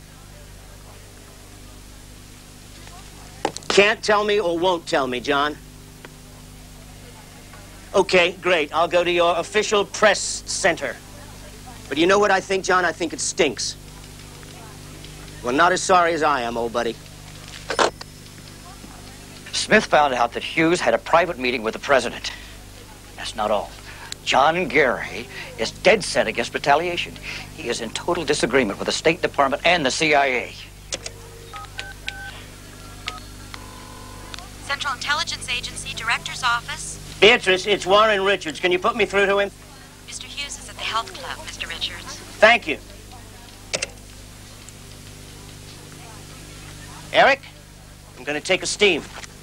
Can't tell me or won't tell me, John? Okay, great. I'll go to your official press center. But you know what I think, John? I think it stinks. Well, not as sorry as I am, old buddy. Smith found out that Hughes had a private meeting with the president. That's not all. John Gary is dead set against retaliation. He is in total disagreement with the State Department and the C I A. Central Intelligence Agency, Director's Office. Beatrice, it's Warren Richards. Can you put me through to him? Mister Hughes is at the health club, Mister Richards. Thank you. Eric, I'm going to take a steam.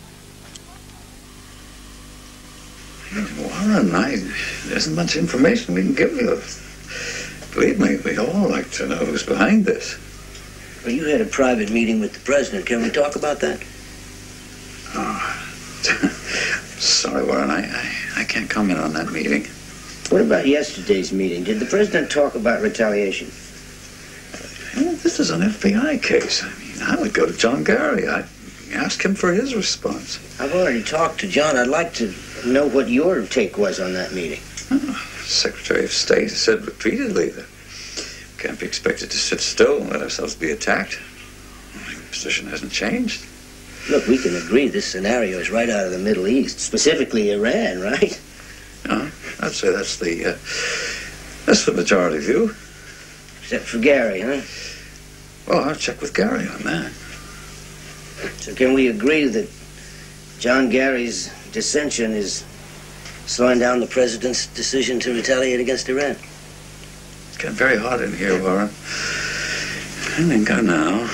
Warren, I, there isn't much information we can give you. Believe me, we'd all like to know who's behind this. Well, you had a private meeting with the president. Can we talk about that? Oh, sorry, Warren, I, I, I can't comment on that meeting. What about yesterday's meeting? Did the president talk about retaliation? Well, this is an F B I case. I mean, I would go to John Gary. I'd ask him for his response. I've already talked to John. I'd like to know what your take was on that meeting. Oh, Secretary of State said repeatedly that we can't be expected to sit still and let ourselves be attacked. My position hasn't changed. Look, we can agree this scenario is right out of the Middle East, specifically Iran, right? No, I'd say that's the, uh, that's the majority view. Except for Gary, huh? Well, I'll check with Gary on that. So can we agree that John Gary's dissension is slowing down the president's decision to retaliate against Iran? It's getting very hot in here, Warren. I think I know.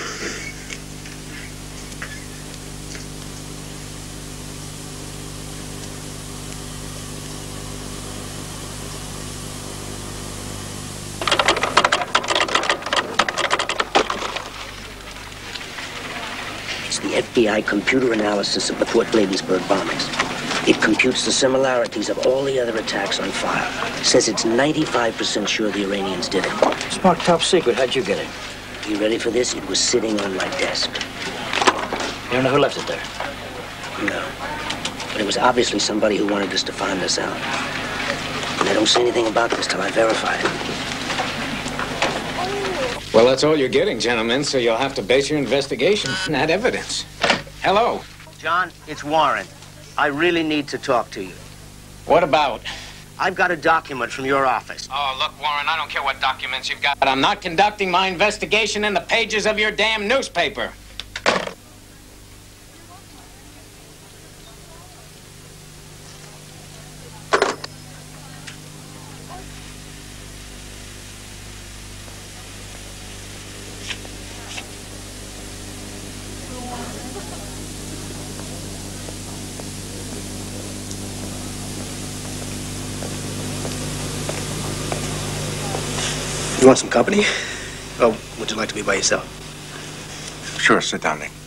The F B I computer analysis of the Fort Bladensburg bombings. It computes the similarities of all the other attacks on file. Says it's ninety-five percent sure the Iranians did it. It's marked top secret. How'd you get it? You ready for this? It was sitting on my desk. You don't know who left it there? No. But it was obviously somebody who wanted us to find this out. And I don't say anything about this till I verify it. Well, that's all you're getting, gentlemen, so you'll have to base your investigation on that evidence. Hello. John, it's Warren. I really need to talk to you. What about? I've got a document from your office. Oh, look, Warren, I don't care what documents you've got. But I'm not conducting my investigation in the pages of your damn newspaper. You want some company? Or would you like to be by yourself? Sure, sit down, Nick.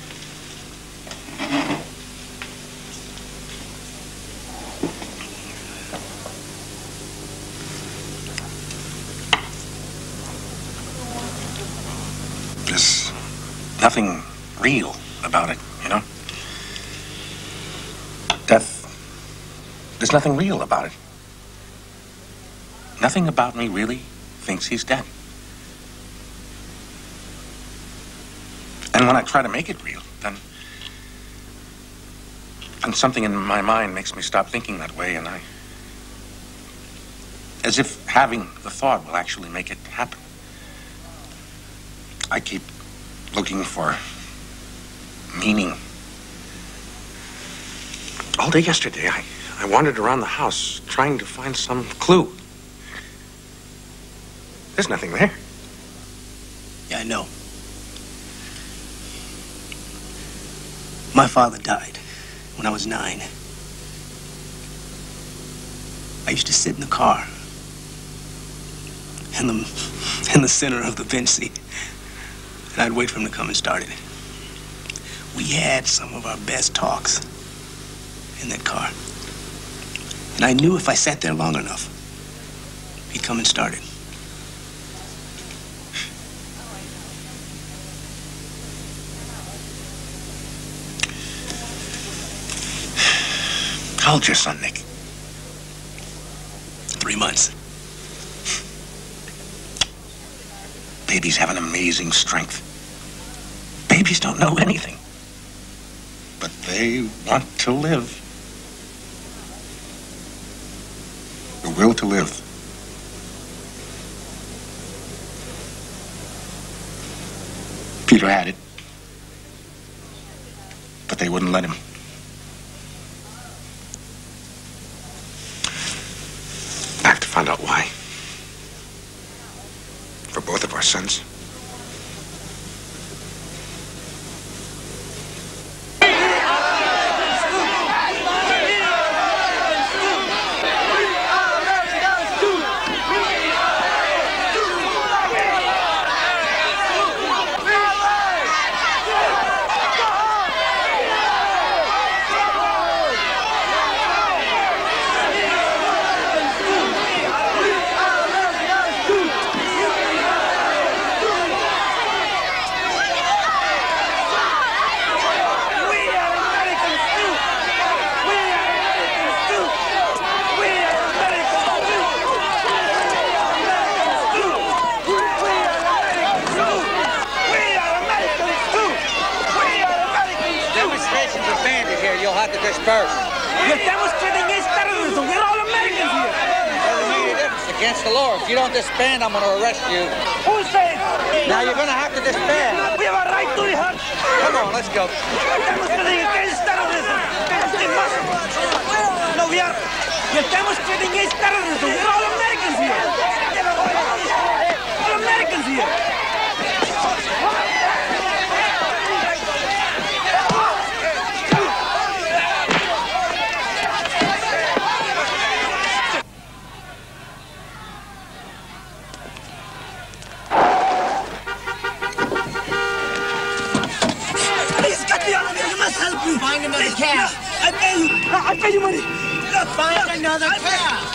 There's nothing real about it, you know? Death, there's nothing real about it. Nothing about me really thinks he's dead. And when I try to make it real, then... And something in my mind makes me stop thinking that way, and I... As if having the thought will actually make it happen. I keep looking for meaning. All day yesterday, I, I wandered around the house trying to find some clue. There's nothing there. Yeah, I know. My father died when I was nine. I used to sit in the car in the, in the center of the bench seat, and I'd wait for him to come and start it. We had some of our best talks in that car. And I knew if I sat there long enough, he'd come and start it. How old's your son, Nick? Three months. Babies have an amazing strength. Babies don't know anything. But they want to live. The will to live. Peter had it. But they wouldn't let him. found out why. For both of our sons. Disperse. You're demonstrating against terrorism. We're all Americans here. Doesn't make any difference. It's against the law. If you don't disband, I'm going to arrest you. Who said? Now you're going to have to disband. We have a right to it. Come on, let's go. We're demonstrating against terrorism. We must. No, we are. We're demonstrating against terrorism. We're all Americans here. All Americans here. Help me. Find another cab. I pay you. I pay you money. Look, find another cab.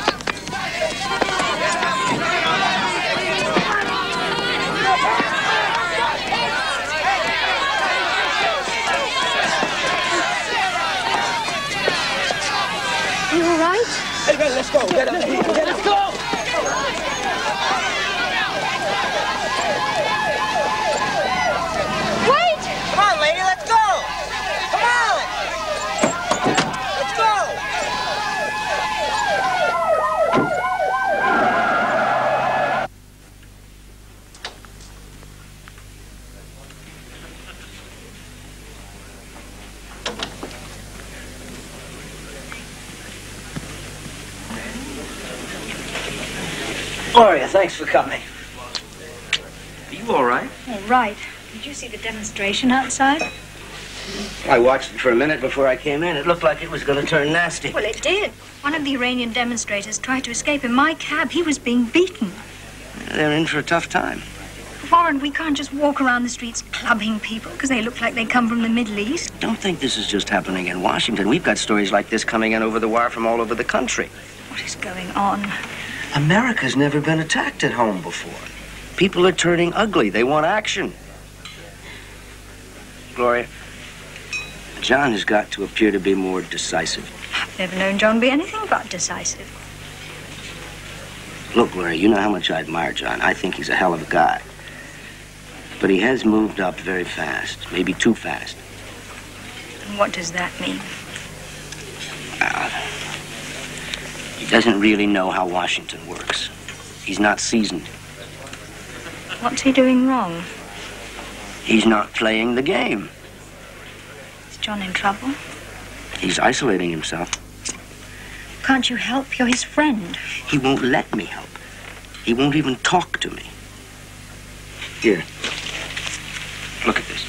You all right? Hey, man, let's go. Get up. Let's go. Wait! Come on, lady, let's go. Come on! Let's go! Gloria, thanks for coming. Are you all right? All right. Did you see the demonstration outside? I watched it for a minute before I came in. It looked like it was going to turn nasty. Well, it did. One of the Iranian demonstrators tried to escape in my cab. He was being beaten. They're in for a tough time. Warren, we can't just walk around the streets clubbing people because they look like they come from the Middle East. Don't think this is just happening in Washington. We've got stories like this coming in over the wire from all over the country. What is going on? America's never been attacked at home before. People are turning ugly. They want action. Gloria, John has got to appear to be more decisive. I've never known John be anything but decisive. Look, Gloria, you know how much I admire John. I think he's a hell of a guy. But he has moved up very fast, maybe too fast. And what does that mean? Uh, he doesn't really know how Washington works. He's not seasoned. What's he doing wrong? He's not playing the game. Is John in trouble? He's isolating himself. Can't you help? You're his friend. He won't let me help. He won't even talk to me. Here. Look at this.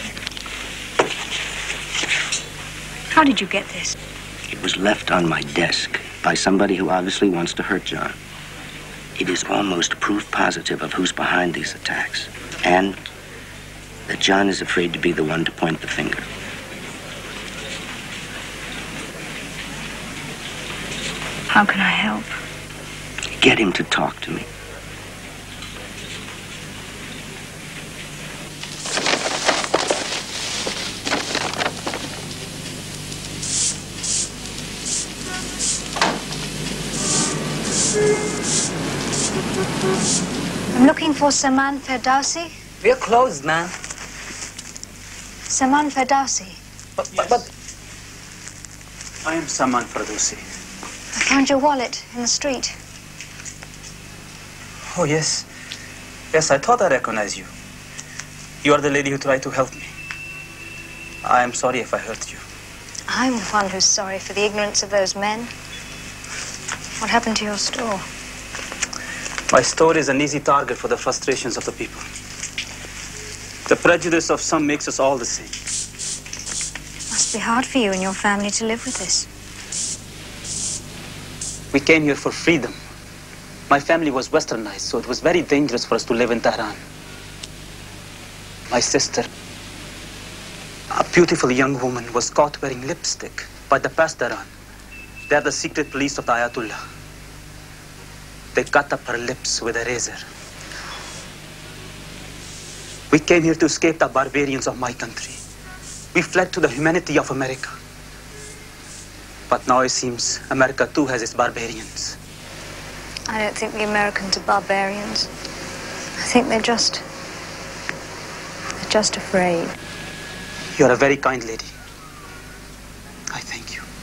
How did you get this? It was left on my desk by somebody who obviously wants to hurt John. It is almost proof positive of who's behind these attacks. And that John is afraid to be the one to point the finger. How can I help? Get him to talk to me. I'm looking for Saman Ferdowsi. We're closed, man. Saman Ferdowsi. But, but, but... I am Saman Ferdowsi. I found your wallet in the street. Oh, yes. Yes, I thought I recognized you. You are the lady who tried to help me. I am sorry if I hurt you. I'm the one who's sorry for the ignorance of those men. What happened to your store? My story is an easy target for the frustrations of the people. The prejudice of some makes us all the same. Must be hard for you and your family to live with this. We came here for freedom. My family was westernized, so it was very dangerous for us to live in Tehran. My sister, a beautiful young woman, was caught wearing lipstick by the Pasdaran. They are the secret police of the Ayatollah. They cut up her lips with a razor. We came here to escape the barbarians of my country. We fled to the humanity of America. But now it seems America too has its barbarians. I don't think the Americans are barbarians. I think they're just... they're just afraid. You're a very kind lady. I thank you.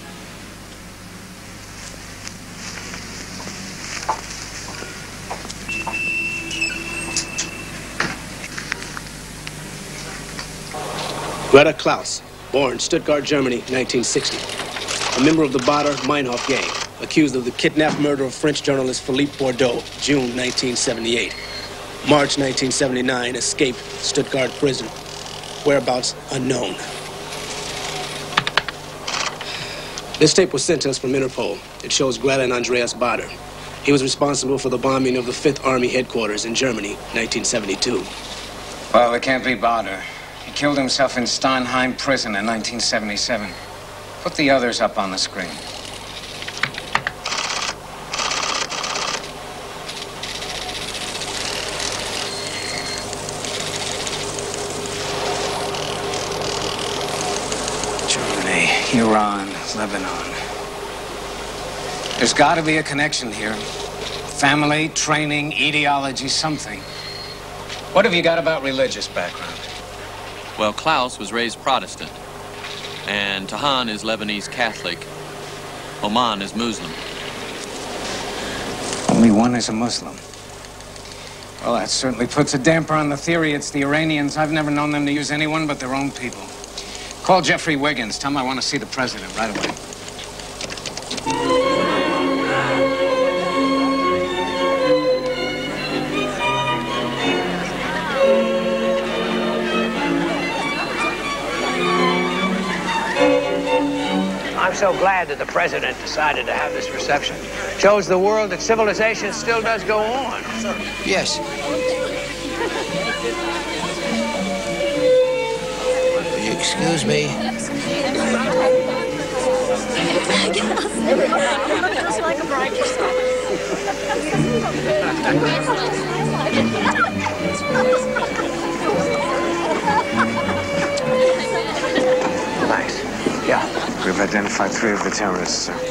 Greta Klaus, born Stuttgart, Germany, nineteen sixty. A member of the Baader-Meinhof gang, accused of the kidnapped murder of French journalist Philippe Bourdeau, June nineteen seventy-eight. March nineteen seventy-nine, escaped Stuttgart prison. Whereabouts unknown. This tape was sent to us from Interpol. It shows Greta and Andreas Baader. He was responsible for the bombing of the Fifth Army headquarters in Germany, nineteen seventy-two. Well, it can't be Baader. He killed himself in Steinheim prison in nineteen seventy-seven. Put the others up on the screen. Germany, Iran, Lebanon. There's got to be a connection here. Family, training, ideology, something. What have you got about religious background? Well, Klaus was raised Protestant, and Tahan is Lebanese Catholic. Oman is Muslim. Only one is a Muslim. Well, that certainly puts a damper on the theory it's the Iranians. I've never known them to use anyone but their own people. Call Jeffrey Wiggins. Tell him I want to see the president right away. I'm so glad that the president decided to have this reception. Shows the world that civilization still does go on. Yes. Will you excuse me? Just like a bride yourself. Nice. Yeah. We've identified three of the terrorists, sir.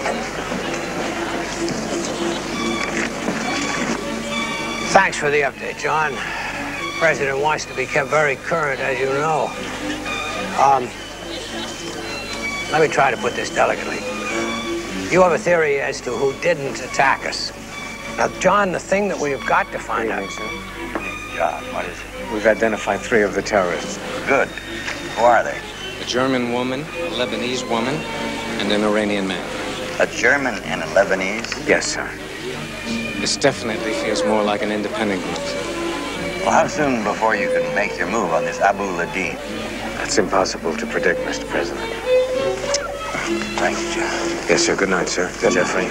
Thanks for the update, John. The president wants to be kept very current, as you know. Um, let me try to put this delicately. You have a theory as to who didn't attack us. Now, John, the thing that we've got to find out... John, what is it? We've identified three of the terrorists. Good. Who are they? A German woman, a Lebanese woman, and an Iranian man. A German and a Lebanese? Yes, sir. This definitely feels more like an independent group. Well, how soon before you can make your move on this Abu Ladin? That's impossible to predict, Mister President. Thank you, John. Yes, sir. Good night, sir. Good Jeffrey.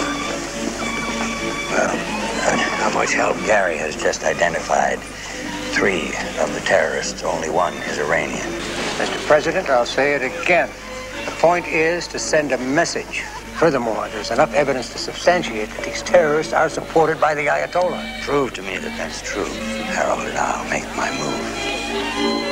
Well, uh, not much help. Gary has just identified three of the terrorists. Only one is Iranian. Mister President, I'll say it again. The point is to send a message. Furthermore, there's enough evidence to substantiate that these terrorists are supported by the Ayatollah. Prove to me that that's true, Harold, and I'll make my move.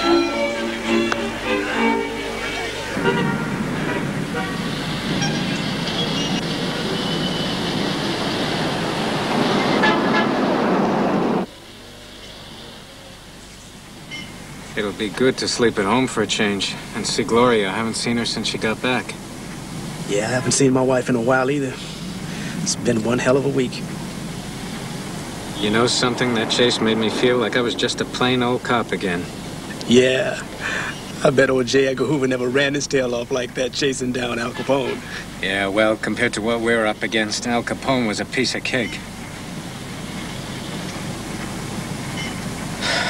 It'll be good to sleep at home for a change and see Gloria. I haven't seen her since she got back. Yeah, I haven't seen my wife in a while either. It's been one hell of a week. You know something? That chase made me feel like I was just a plain old cop again. Yeah. I bet old J. Edgar Hoover never ran his tail off like that chasing down Al Capone. Yeah, well, compared to what we're up against, Al Capone was a piece of cake.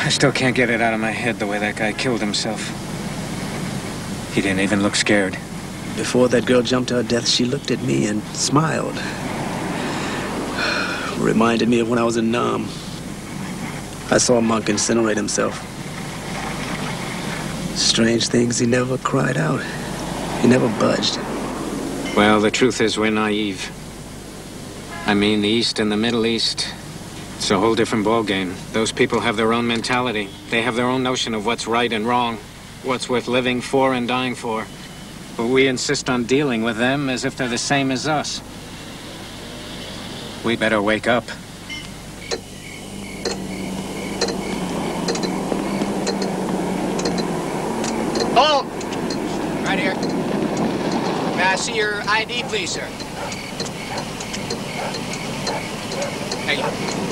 I still can't get it out of my head the way that guy killed himself. He didn't even look scared. Before that girl jumped to her death, she looked at me and smiled. Reminded me of when I was in Nam. I saw a monk incinerate himself. Strange things, he never cried out. He never budged. Well, the truth is we're naive. I mean, the East and the Middle East, it's a whole different ballgame. Those people have their own mentality. They have their own notion of what's right and wrong, what's worth living for and dying for. But we insist on dealing with them as if they're the same as us. We better wake up. Hold! Right here. May I see your I D, please, sir? Thank you.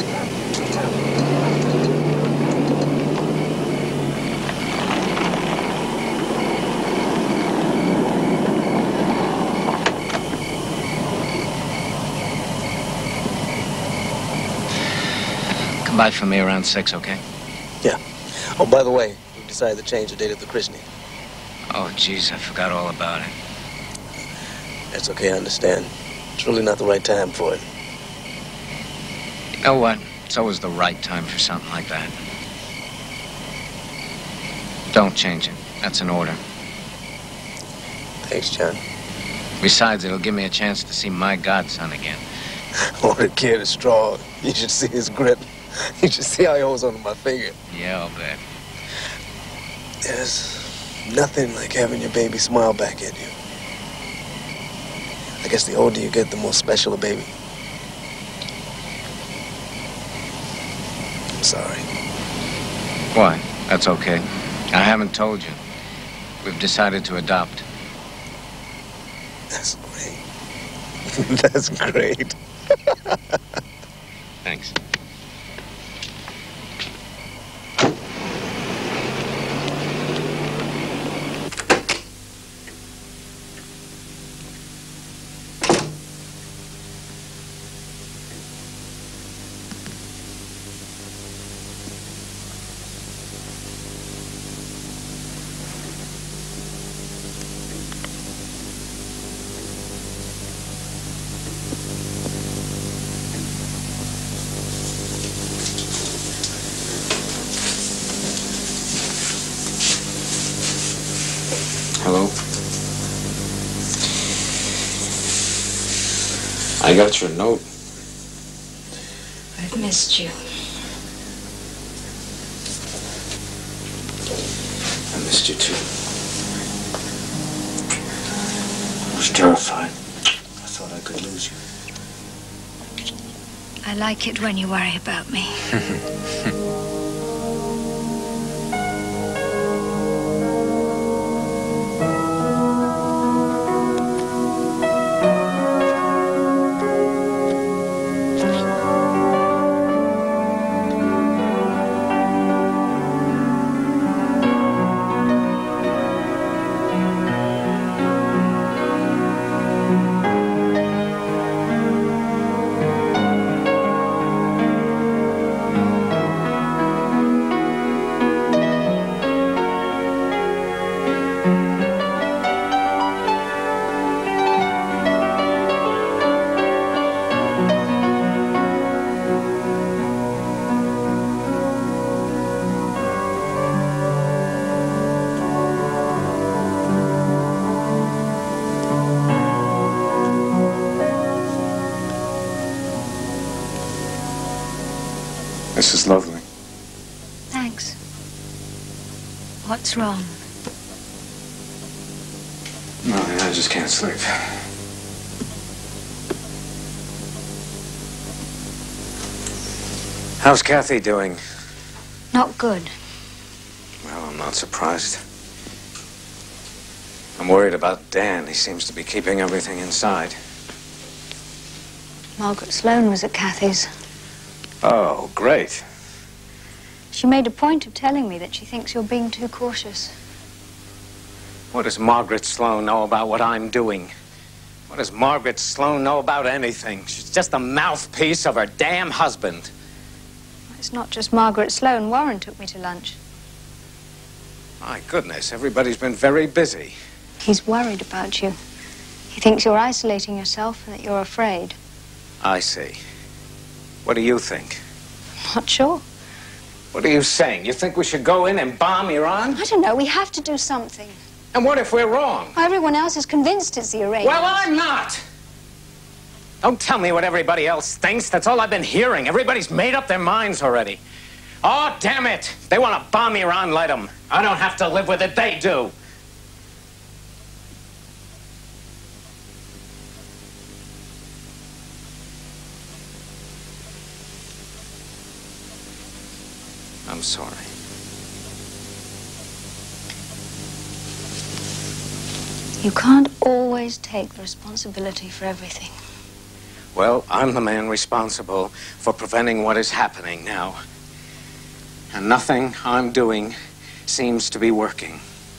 Come by for me around six, okay? Yeah. Oh, by the way, we decided to change the date of the christening. Oh, jeez, I forgot all about it. That's okay, I understand. It's really not the right time for it. You know what? It's always the right time for something like that. Don't change it. That's an order. Thanks, John. Besides, it'll give me a chance to see my godson again. Oh, the kid is strong. You should see his grip. You should see how he holds onto my finger. Yeah, I'll bet. There's nothing like having your baby smile back at you. I guess the older you get, the more special a baby. I'm sorry. Why? That's okay. I haven't told you. We've decided to adopt. That's great. That's great. Thanks. Hello? I got your note. I've missed you. I missed you too. I was terrified. I thought I could lose you. I like it when you worry about me. This is lovely. Thanks. What's wrong? No, I just can't sleep. How's Kathy doing? Not good. Well, I'm not surprised. I'm worried about Dan. He seems to be keeping everything inside. Margaret Sloane was at Kathy's. Oh, great. She made a point of telling me that she thinks you're being too cautious. What does Margaret Sloane know about what I'm doing? What does Margaret Sloane know about anything? She's just a mouthpiece of her damn husband. I It's not just Margaret Sloan. Warren took me to lunch. My goodness, everybody's been very busy. He's worried about you. He thinks you're isolating yourself and that you're afraid. I see. What do you think? Not sure. What are you saying? You think we should go in and bomb Iran? I don't know. We have to do something. And what if we're wrong? Everyone else is convinced it's the Iranians. Well, I'm not. Don't tell me what everybody else thinks. That's all I've been hearing. Everybody's made up their minds already. Oh, damn it. They want to bomb Iran, let them. I don't have to live with it. They do. I'm sorry. You can't always take the responsibility for everything. Well, I'm the man responsible for preventing what is happening now. And nothing I'm doing seems to be working.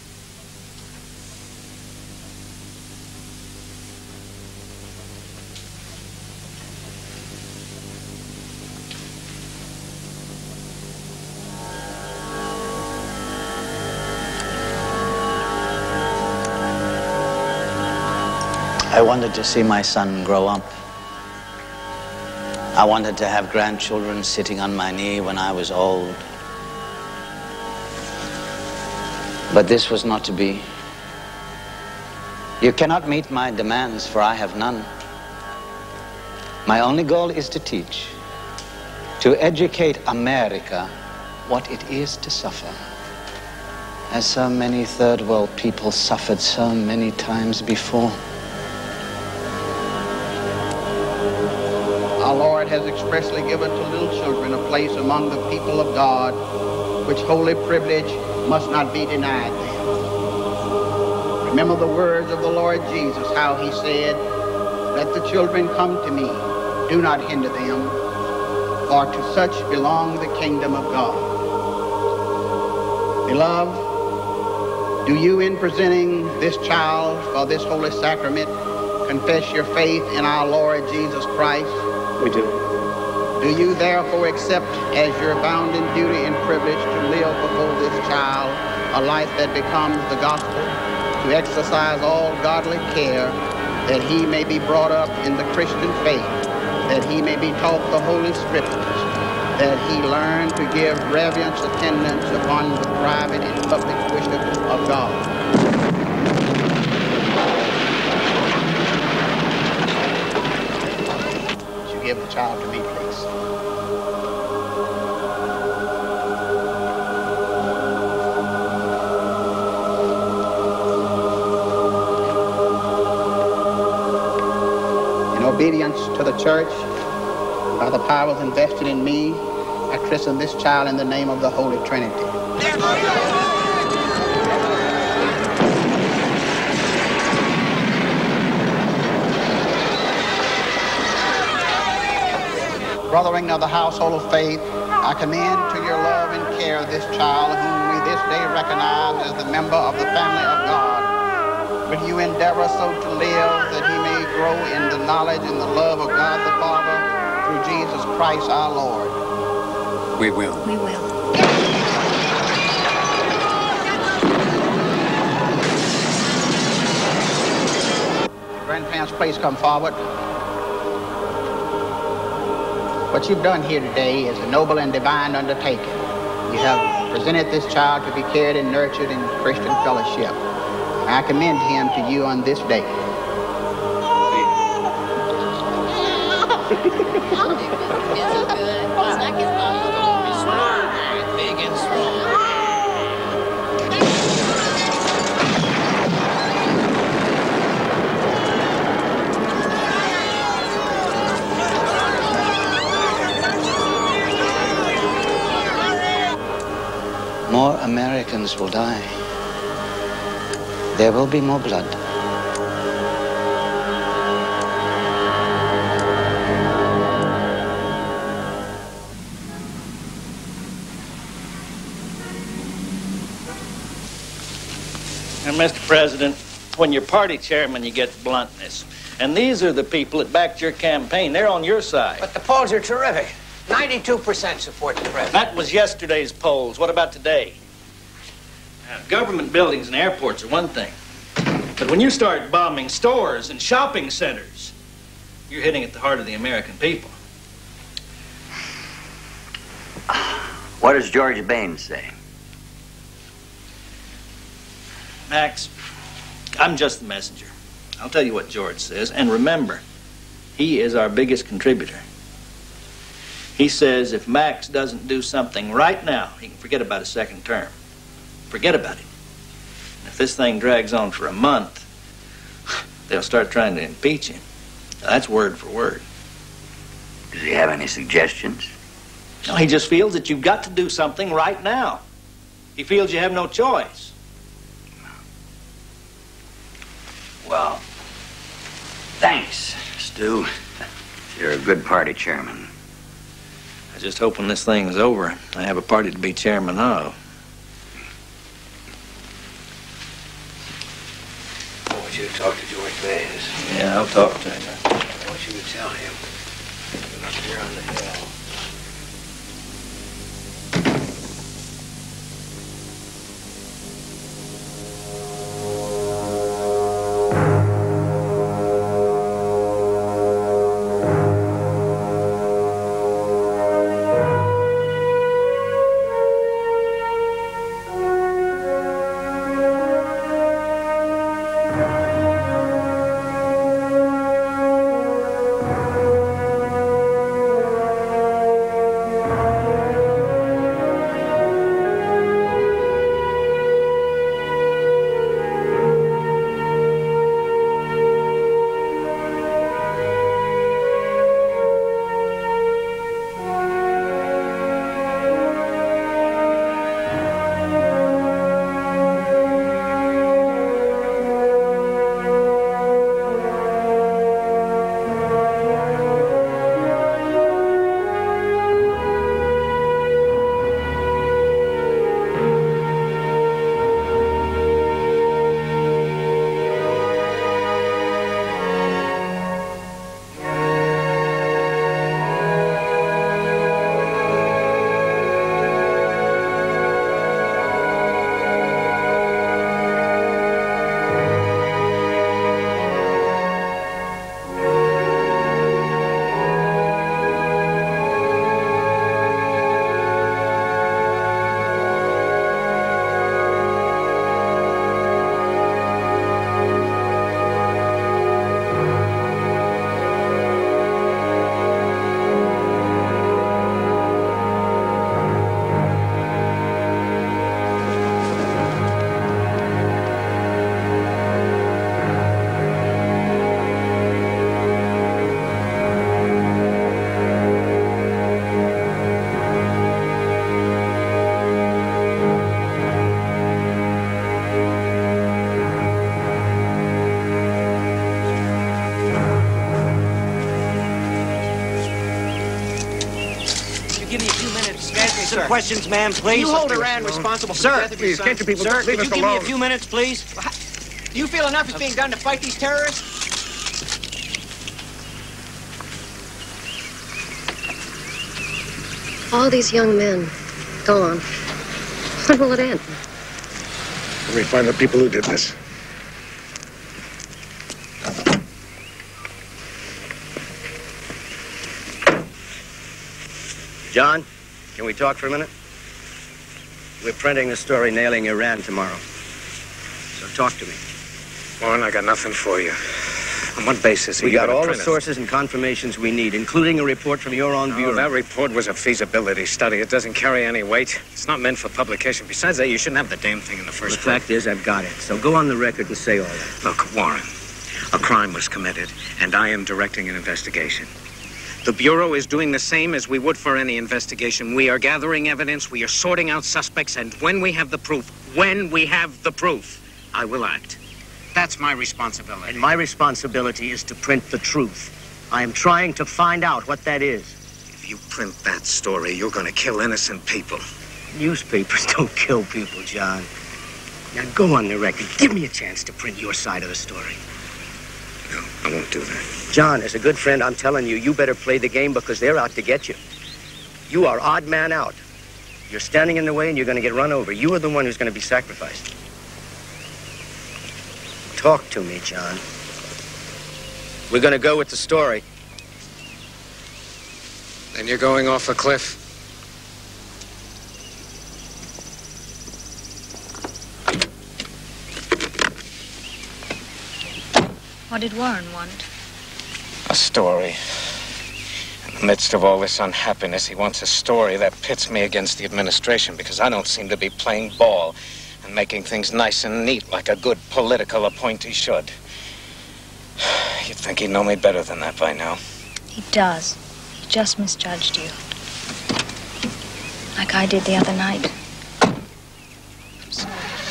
I wanted to see my son grow up. I wanted to have grandchildren sitting on my knee when I was old. But this was not to be. You cannot meet my demands, for I have none. My only goal is to teach, to educate America what it is to suffer, as so many third world people suffered so many times before. Our Lord has expressly given to little children a place among the people of God, which holy privilege must not be denied them. Remember the words of the Lord Jesus, how he said, "Let the children come to me, do not hinder them, for to such belong the kingdom of God." Beloved, do you, in presenting this child for this holy sacrament, confess your faith in our Lord Jesus Christ? We do. Do you therefore accept as your bounden duty and privilege to live before this child a life that becomes the gospel, to exercise all godly care that he may be brought up in the Christian faith, that he may be taught the Holy Scriptures, that he learn to give reverence attendance upon the private and public worship of God? Give the child to me, please. In obedience to the church, by the powers invested in me, I christen this child in the name of the Holy Trinity. Brothering of the household of faith, I commend to your love and care this child whom we this day recognize as the member of the family of God. Will you endeavor so to live that he may grow in the knowledge and the love of God the Father through Jesus Christ our Lord? We will. We will. Grandparents, please come forward. What you've done here today is a noble and divine undertaking. You have presented this child to be cared and nurtured in Christian fellowship. I commend him to you on this day. Big and strong. More Americans will die. There will be more blood. And Mister President, when you're party chairman, you get bluntness. And these are the people that backed your campaign. They're on your side. But the polls are terrific. ninety-two percent support the president. That was yesterday's polls. What about today? Now, government buildings and airports are one thing. But when you start bombing stores and shopping centers, you're hitting at the heart of the American people. What does George Baines say? Max, I'm just the messenger. I'll tell you what George says. And remember, he is our biggest contributor. He says if Max doesn't do something right now, he can forget about a second term. Forget about it. If this thing drags on for a month, they'll start trying to impeach him. Now, that's word for word. Does he have any suggestions? No, he just feels that you've got to do something right now. He feels you have no choice. Well, thanks, Stu. You're a good party chairman. I just hope when this thing's over, I have a party to be chairman of. I want you to talk to George Baines. Yeah, I'll talk to him. I want you to tell him that up here on the hill. Some questions, ma'am, please. You hold Iran responsible for Sir, the death of your please, son. can't you people Sir, leave could us you give me alone? a few minutes, please? Do you feel enough is being done to fight these terrorists? All these young men gone. When will it end? Let me find the people who did this. John, can we talk for a minute? We're printing the story nailing Iran tomorrow. So talk to me. Warren, I got nothing for you. On what basis are We you got gonna all the print it? sources and confirmations we need, including a report from your own No, bureau. that report was a feasibility study. It doesn't carry any weight. It's not meant for publication. Besides that, you shouldn't have the damn thing in the The first place. fact is, I've got it. So go on the record and say all that. Look, Warren, a crime was committed, and I am directing an investigation. The Bureau is doing the same as we would for any investigation. We are gathering evidence, we are sorting out suspects, and when we have the proof, when we have the proof, I will act. That's my responsibility. And my responsibility is to print the truth. I am trying to find out what that is. If you print that story, you're going to kill innocent people. Newspapers don't kill people, John. Now go on the record. Give me a chance to print your side of the story. No, I won't do that. John, as a good friend, I'm telling you, you better play the game because they're out to get you. You are odd man out. You're standing in the way and you're going to get run over. You are the one who's going to be sacrificed. Talk to me, John. We're going to go with the story. Then you're going off a cliff. What did Warren want? A story. In the midst of all this unhappiness, he wants a story that pits me against the administration because I don't seem to be playing ball and making things nice and neat like a good political appointee should. You'd think he'd know me better than that by now. He does. He just misjudged you. Like I did the other night. I'm sorry.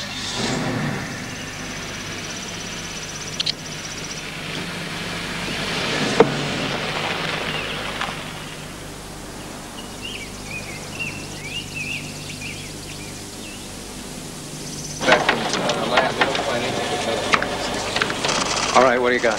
All right, what do you got?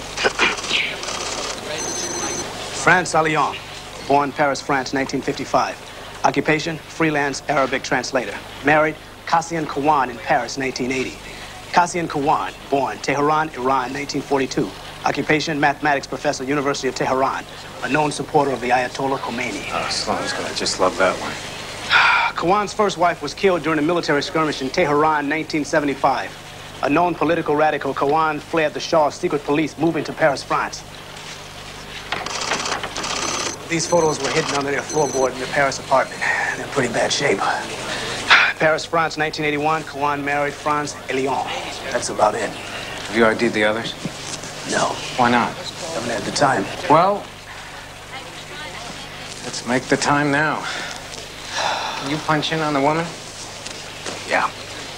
France Allion, born Paris, France, nineteen fifty-five. Occupation, freelance Arabic translator. Married, Kassian Kawan in Paris, nineteen eighty. Kassian Kawan, born Tehran, Iran, nineteen forty-two. Occupation, mathematics professor, University of Tehran. A known supporter of the Ayatollah Khomeini. Oh, Sloan's gonna just love that one. Kawan's first wife was killed during a military skirmish in Tehran, nineteen seventy-five. A known political radical, Kawan fled the Shah's secret police, moving to Paris, France. These photos were hidden under their floorboard in their Paris apartment. They're in pretty bad shape. Paris, France, nineteen eighty-one. Kawan married Franz Elion. That's about it. Have you I D'd the others? No. Why not? Haven't had the time. Well, let's make the time now. Can you punch in on the woman? Yeah.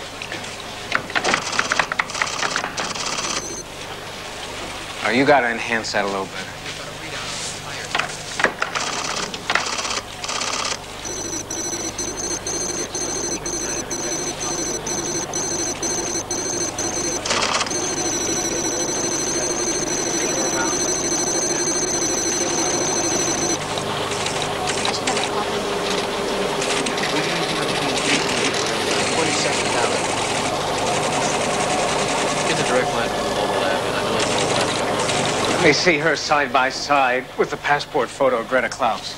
Oh, you gotta enhance that a little bit. Let me see her side by side with the passport photo of Greta Klaus.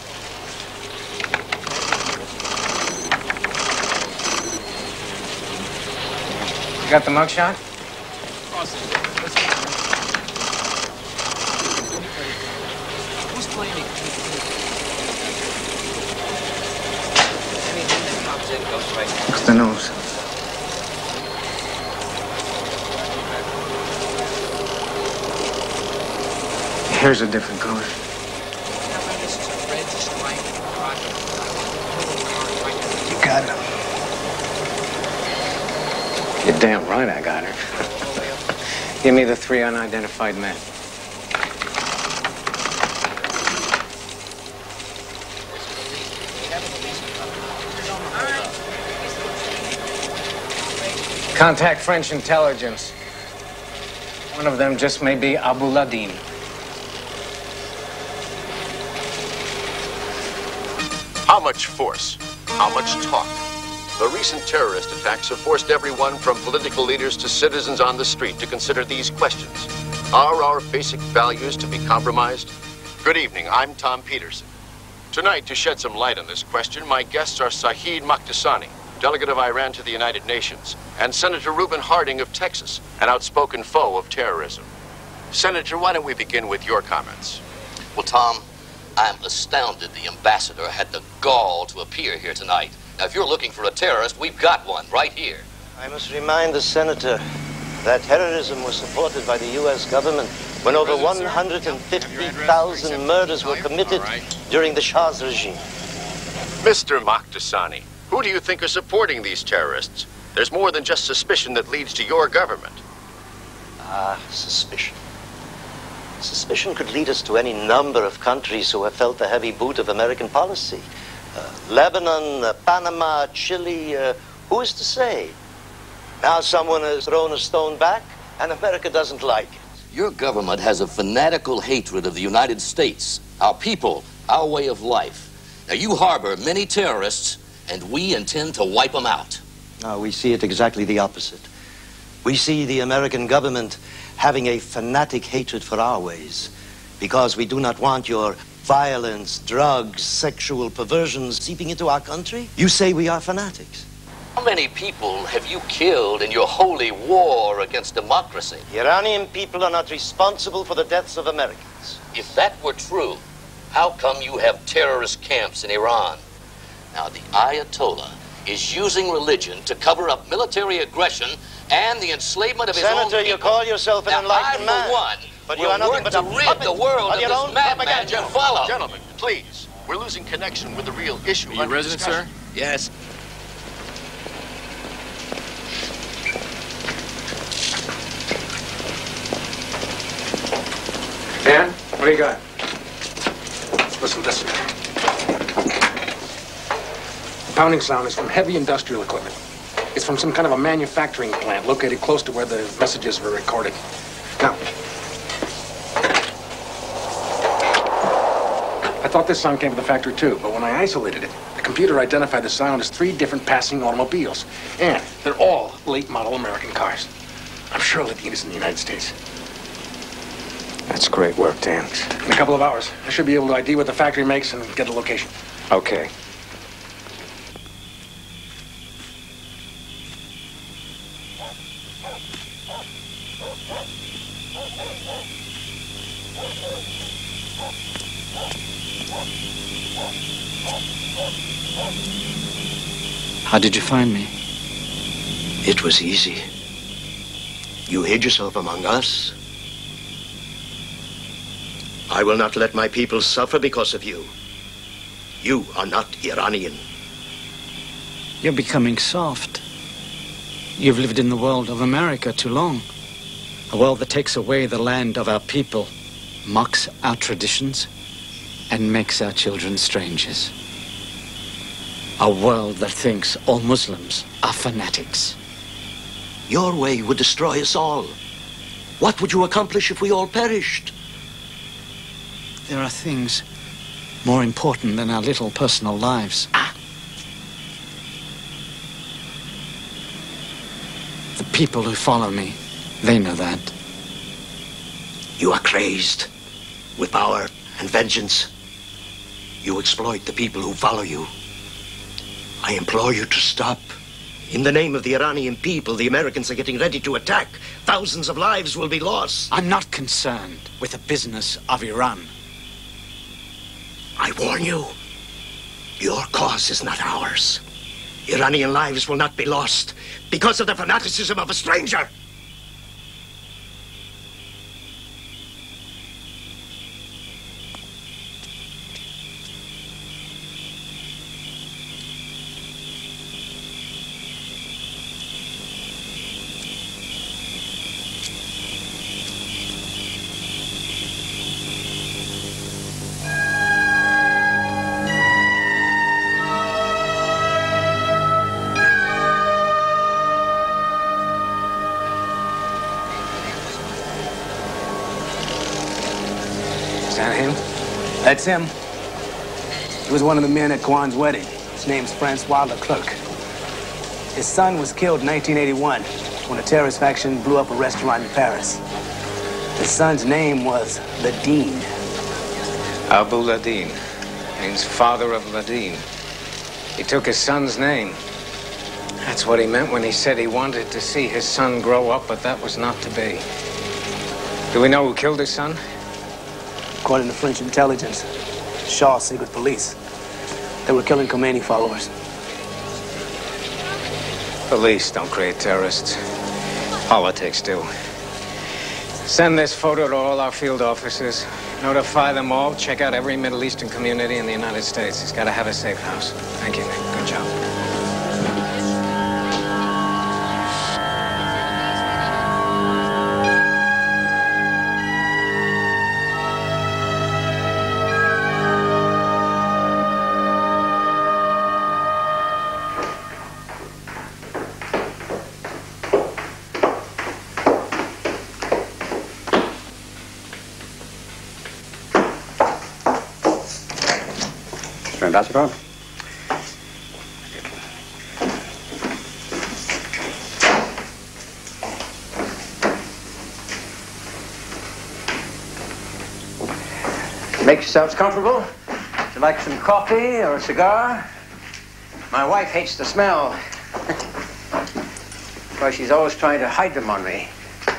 You got the mugshot? Who's claiming? Anything that comes in goes right. What's the nose? Here's a different color. You got her. You're damn right I got her. Give me the three unidentified men. Contact French intelligence. One of them just may be Abu Ladin. How much force? How much talk? The recent terrorist attacks have forced everyone from political leaders to citizens on the street to consider these questions. Are our basic values to be compromised? Good evening, I'm Tom Peterson. Tonight, to shed some light on this question, my guests are Saeed Makhdasani, delegate of Iran to the United Nations, and Senator Reuben Harding of Texas, an outspoken foe of terrorism. Senator, why don't we begin with your comments? Well, Tom, I'm astounded the ambassador had the gall to appear here tonight. Now, if you're looking for a terrorist, we've got one right here. I must remind the senator that terrorism was supported by the U S government when over one hundred fifty thousand murders were committed during the Shah's regime. Mister Makhdasani, who do you think are supporting these terrorists? There's more than just suspicion that leads to your government. Ah, suspicion. Suspicion could lead us to any number of countries who have felt the heavy boot of American policy. Uh, Lebanon, uh, Panama, Chile, uh, who is to say? Now someone has thrown a stone back, and America doesn't like it. Your government has a fanatical hatred of the United States, our people, our way of life. Now, you harbor many terrorists, and we intend to wipe them out. No, we see it exactly the opposite. We see the American government having a fanatic hatred for our ways because we do not want your violence, drugs, sexual perversions seeping into our country. You say we are fanatics. How many people have you killed in your holy war against democracy? The Iranian people are not responsible for the deaths of Americans. If that were true, how come you have terrorist camps in Iran? Now, the Ayatollah is using religion to cover up military aggression and the enslavement of his own people. Senator, you call yourself an now, enlightened I, man. for one, but will you are nothing work but to a rid puppet the world of of your this own madman you follow. Gentlemen, please. We're losing connection with the real issue. Are you resident, sir? Yes. Dan, what do you got? Listen, listen. The pounding sound is from heavy industrial equipment. It's from some kind of a manufacturing plant located close to where the messages were recorded. Now, I thought this sound came from the factory too, but when I isolated it, the computer identified the sound as three different passing automobiles. And they're all late model American cars. I'm sure Ladine is in the United States. That's great work, Dan. In a couple of hours, I should be able to I D what the factory makes and get the location. Okay. How did you find me? It was easy. You hid yourself among us. I will not let my people suffer because of you. You are not Iranian. You're becoming soft. You've lived in the world of America too long. A world that takes away the land of our people, mocks our traditions, and makes our children strangers. A world that thinks all Muslims are fanatics. Your way would destroy us all. What would you accomplish if we all perished? There are things more important than our little personal lives. Ah. The people who follow me, they know that. You are crazed with power and vengeance. You exploit the people who follow you. I implore you to stop. In the name of the Iranian people, the Americans are getting ready to attack. Thousands of lives will be lost. I'm not concerned with the business of Iran. I warn you, your cause is not ours. Iranian lives will not be lost because of the fanaticism of a stranger. That's him. He was one of the men at Kwan's wedding. His name's Francois Leclerc. His son was killed in nineteen eighty-one when a terrorist faction blew up a restaurant in Paris. His son's name was Ladine. Abu Ladine means father of Ladine. He took his son's name. That's what he meant when he said he wanted to see his son grow up, but that was not to be. Do we know who killed his son? According to French intelligence, Shah's secret police. They were killing Khomeini followers. Police don't create terrorists. Politics do. Send this photo to all our field officers. Notify them all. Check out every Middle Eastern community in the United States. He's got to have a safe house. Thank you, Nick. Good job. Ambassador. Make yourselves comfortable. Would you like some coffee or a cigar? My wife hates the smell. Why, she's always trying to hide them on me.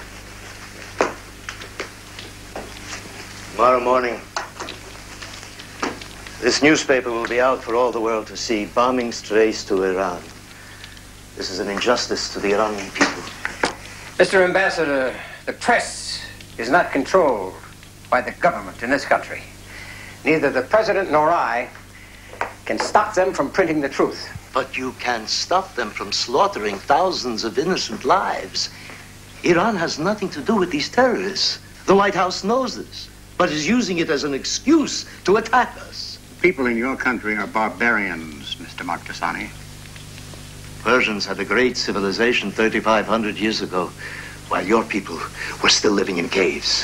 Tomorrow morning, this newspaper will be out for all the world to see. Bombings traced to Iran. This is an injustice to the Iranian people. Mister Ambassador, the press is not controlled by the government in this country. Neither the president nor I can stop them from printing the truth. But you can stop them from slaughtering thousands of innocent lives. Iran has nothing to do with these terrorists. The White House knows this, but is using it as an excuse to attack us. People in your country are barbarians, Mister Mokhtarsani. Persians had a great civilization thirty-five hundred years ago, while your people were still living in caves.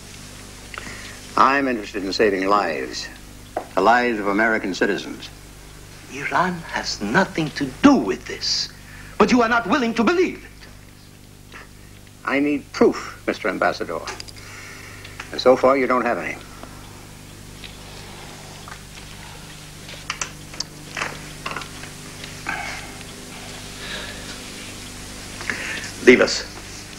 I'm interested in saving lives, the lives of American citizens. Iran has nothing to do with this, but you are not willing to believe it. I need proof, Mister Ambassador. And so far, you don't have any. Leave us.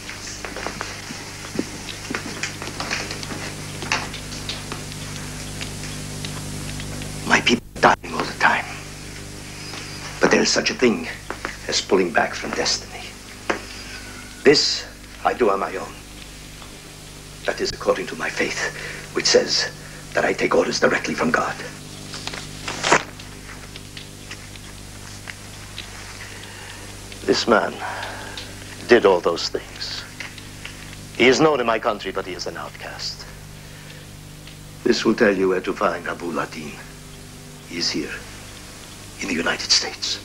My people are dying all the time. But there is such a thing as pulling back from destiny. This I do on my own. That is according to my faith, which says that I take orders directly from God. This man did all those things. He is known in my country, but he is an outcast. This will tell you where to find Abu Latin. He is here, in the United States.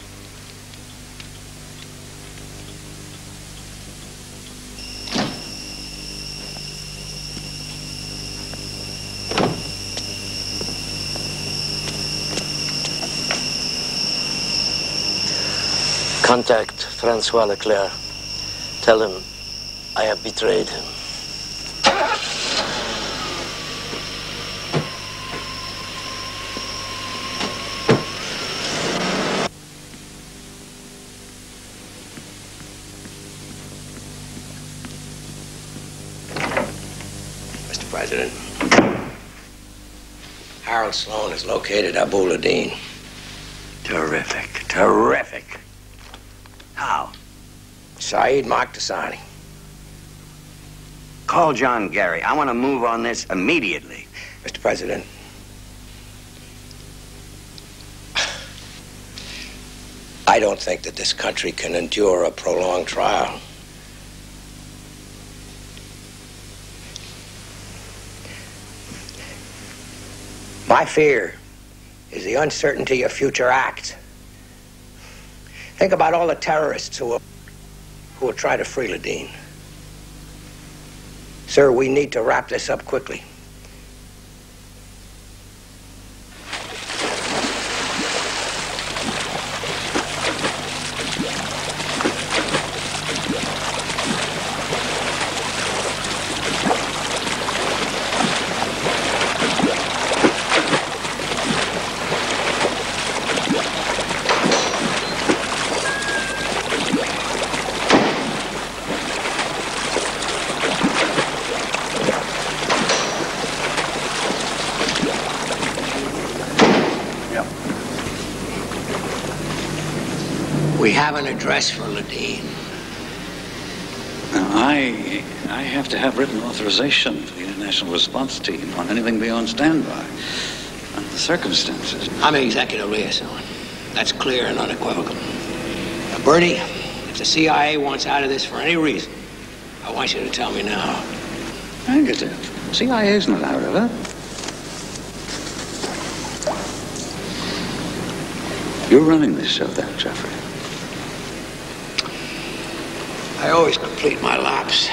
Contact Francois Leclerc. Tell him I have betrayed him. Mister President, Harold Sloan has located Abu Ladin. Terrific, terrific. How? Saeed Mokhtarsani. Call John Gary. I want to move on this immediately. Mister President, I don't think that this country can endure a prolonged trial. My fear is the uncertainty of future acts. Think about all the terrorists who will, who will try to free Ladin. Sir, we need to wrap this up quickly. We have an address for Ladin. Now, I, I have to have written authorization for the international response team on anything beyond standby. Under the circumstances. I'm executive liaison. That's clear and unequivocal. Now, Bernie, if the C I A wants out of this for any reason, I want you to tell me now. Negative. C I A's not out of it. You're running this show, then, Jeffrey. I always complete my laps.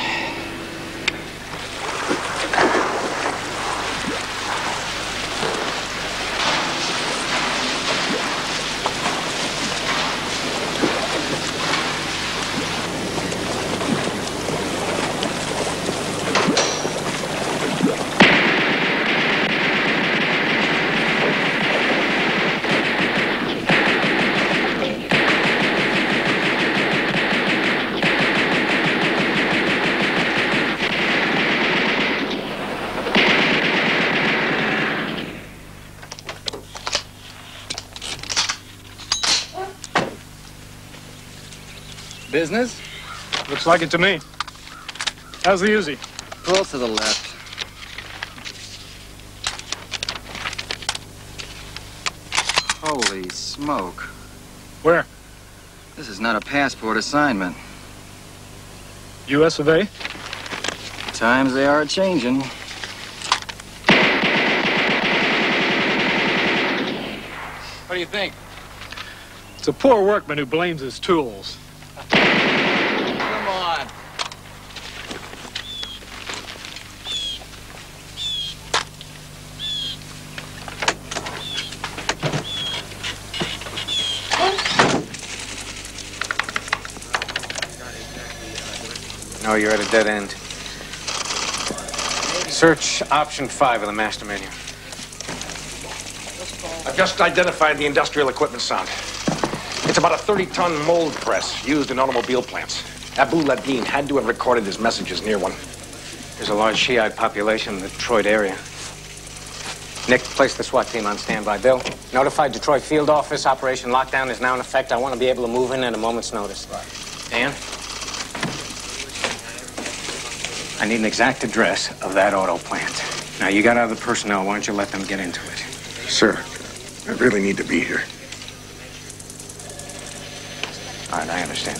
Business? Looks like it to me. How's the Uzi? Pull to the left. Holy smoke. Where? This is not a passport assignment. U S of A? Times they are a-changing. What do you think? It's a poor workman who blames his tools. Come on. No, you're at a dead end. Search option five of the master menu. I've just identified the industrial equipment sound. It's about a thirty-ton mold press used in automobile plants. Abu Ladin had to have recorded his messages near one. There's a large Shiite population in the Detroit area. Nick, place the SWAT team on standby. Bill, notify Detroit field office. Operation Lockdown is now in effect. I want to be able to move in at a moment's notice. Right. Dan? I need an exact address of that auto plant. Now, you got other personnel. Why don't you let them get into it? Sir, I really need to be here. All right, I understand.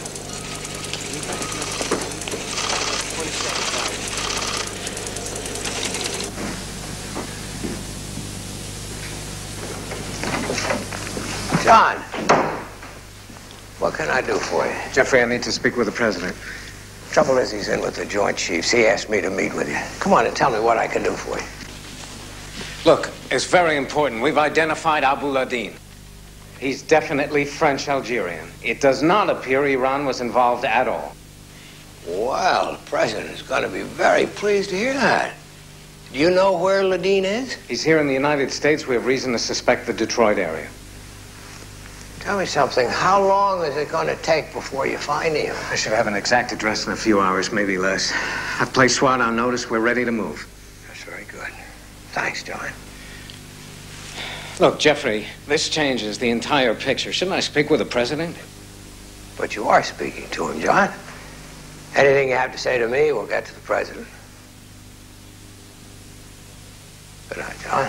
John, what can I do for you? Jeffrey, I need to speak with the president. Trouble is, he's in with the Joint Chiefs. He asked me to meet with you. Come on and tell me what I can do for you. Look, it's very important. We've identified Abu Ladin. He's definitely French-Algerian. It does not appear Iran was involved at all. Well, the president's going to be very pleased to hear that. Do you know where Ladin is? He's here in the United States. We have reason to suspect the Detroit area. Tell me something. How long is it going to take before you find him? I should have an exact address in a few hours, maybe less. I've placed SWAT on notice. We're ready to move. That's very good. Thanks, John. Look, Jeffrey, this changes the entire picture. Shouldn't I speak with the president? But you are speaking to him, John. Anything you have to say to me, we'll get to the president. Good night, John.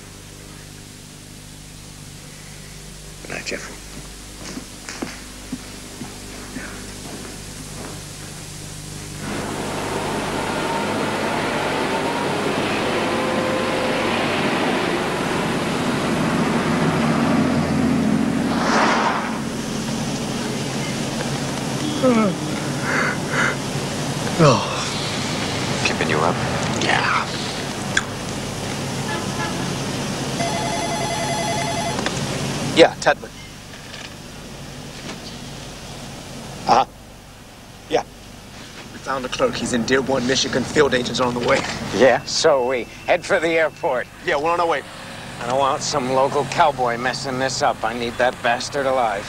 Good night, Jeffrey. Oh. Keeping you up? Yeah. Yeah, Tedman. Uh-huh. Yeah. We found the clerk. He's in Dearborn, Michigan. Field agents are on the way. Yeah, so we head for the airport. Yeah, we're on our way. I don't want some local cowboy messing this up. I need that bastard alive.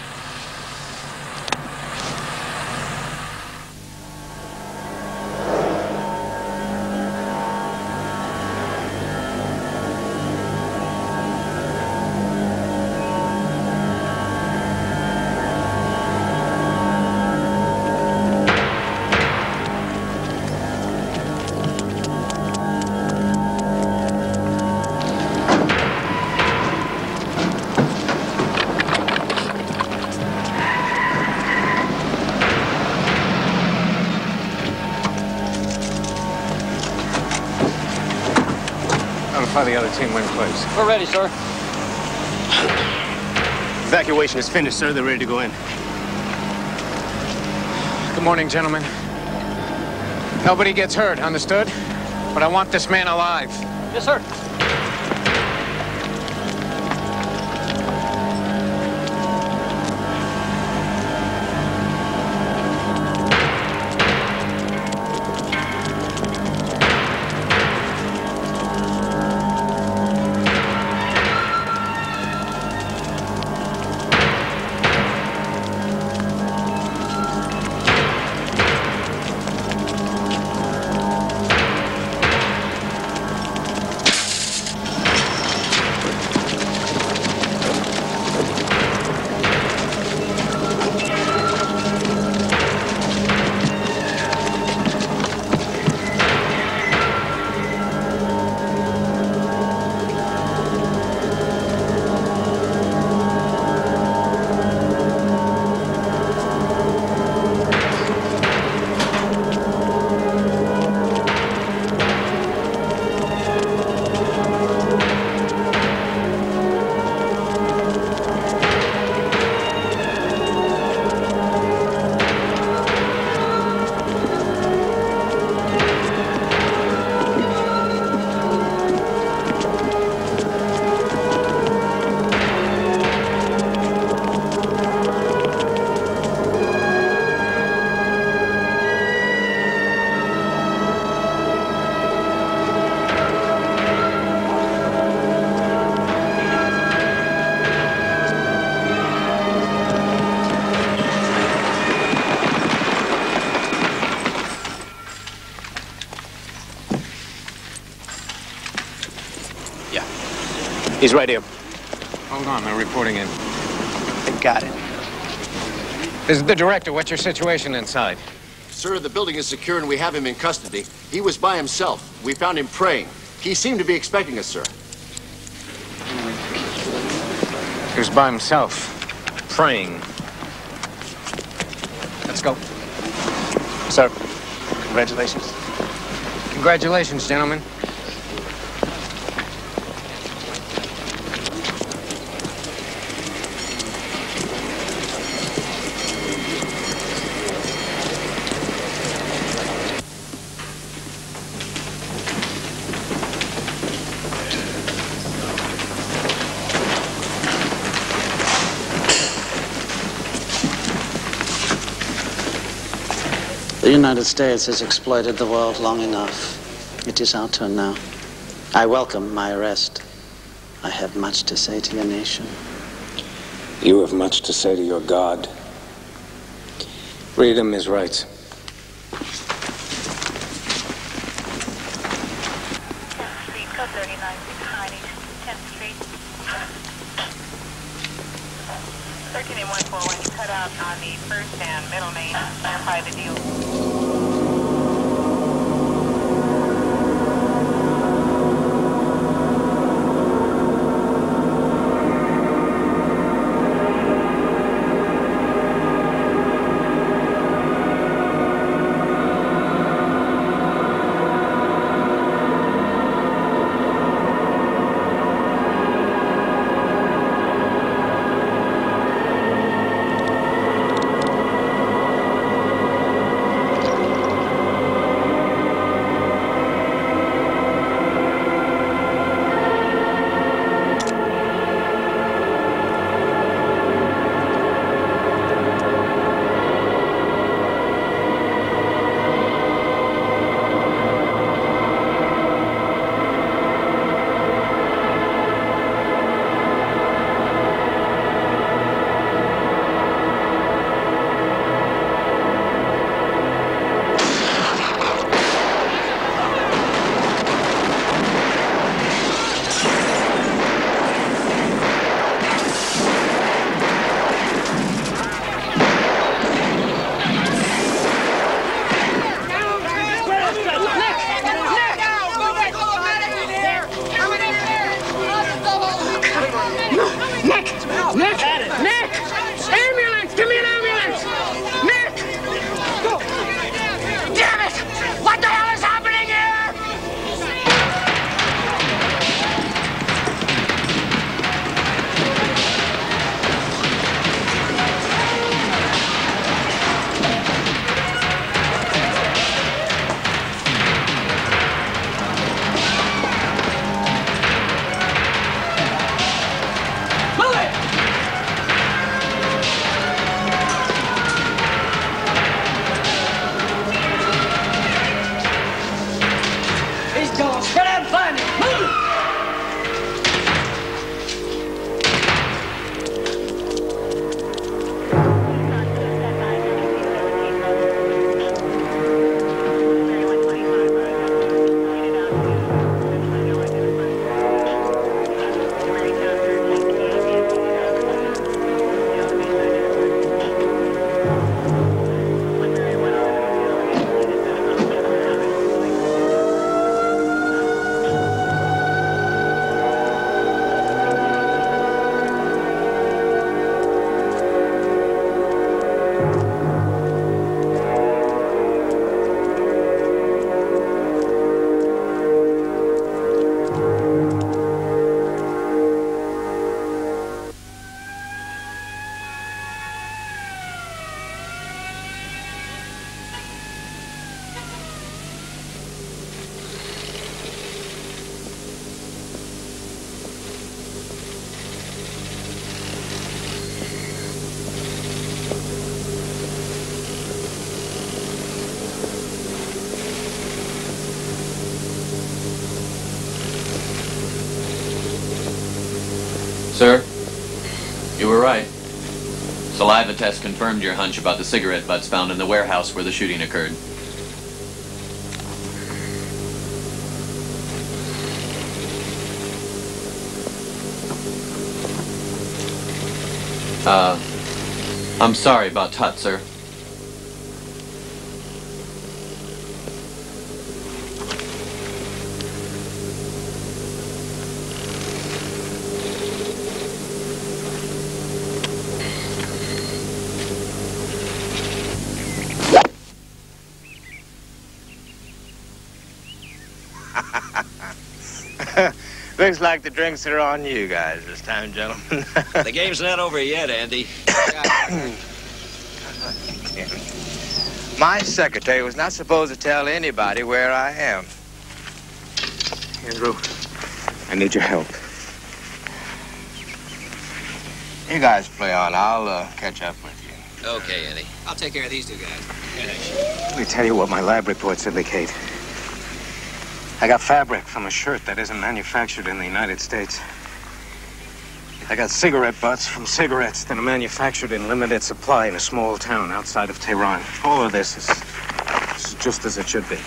The other team win, please. We're ready, sir. Evacuation is finished, sir. They're ready to go in. Good morning, gentlemen. Nobody gets hurt, understood? But I want this man alive. Yes, sir. He's right here. Hold on, they're reporting in. They got it. This is the director. What's your situation inside? Sir, the building is secure and we have him in custody. He was by himself. We found him praying. He seemed to be expecting us, sir. He was by himself, praying. Let's go. Sir, congratulations. Congratulations, gentlemen. The United States has exploited the world long enough. It is our turn now. I welcome my arrest. I have much to say to your nation. You have much to say to your God. Read him his rights. thirteen and one four one, you cut out on the first and middle main. Clarify the deal. Sir, you were right. Saliva test confirmed your hunch about the cigarette butts found in the warehouse where the shooting occurred. Uh, I'm sorry about Tut, sir. Looks like the drinks are on you guys this time, gentlemen. The game's not over yet, Andy. My secretary was not supposed to tell anybody where I am. Andrew, I need your help. You guys play on. I'll uh, catch up with you. Okay, Andy. I'll take care of these two guys. Let me tell you what my lab reports indicate. I got fabric from a shirt that isn't manufactured in the United States. I got cigarette butts from cigarettes that are manufactured in limited supply in a small town outside of Tehran. All of this is, is just as it should be.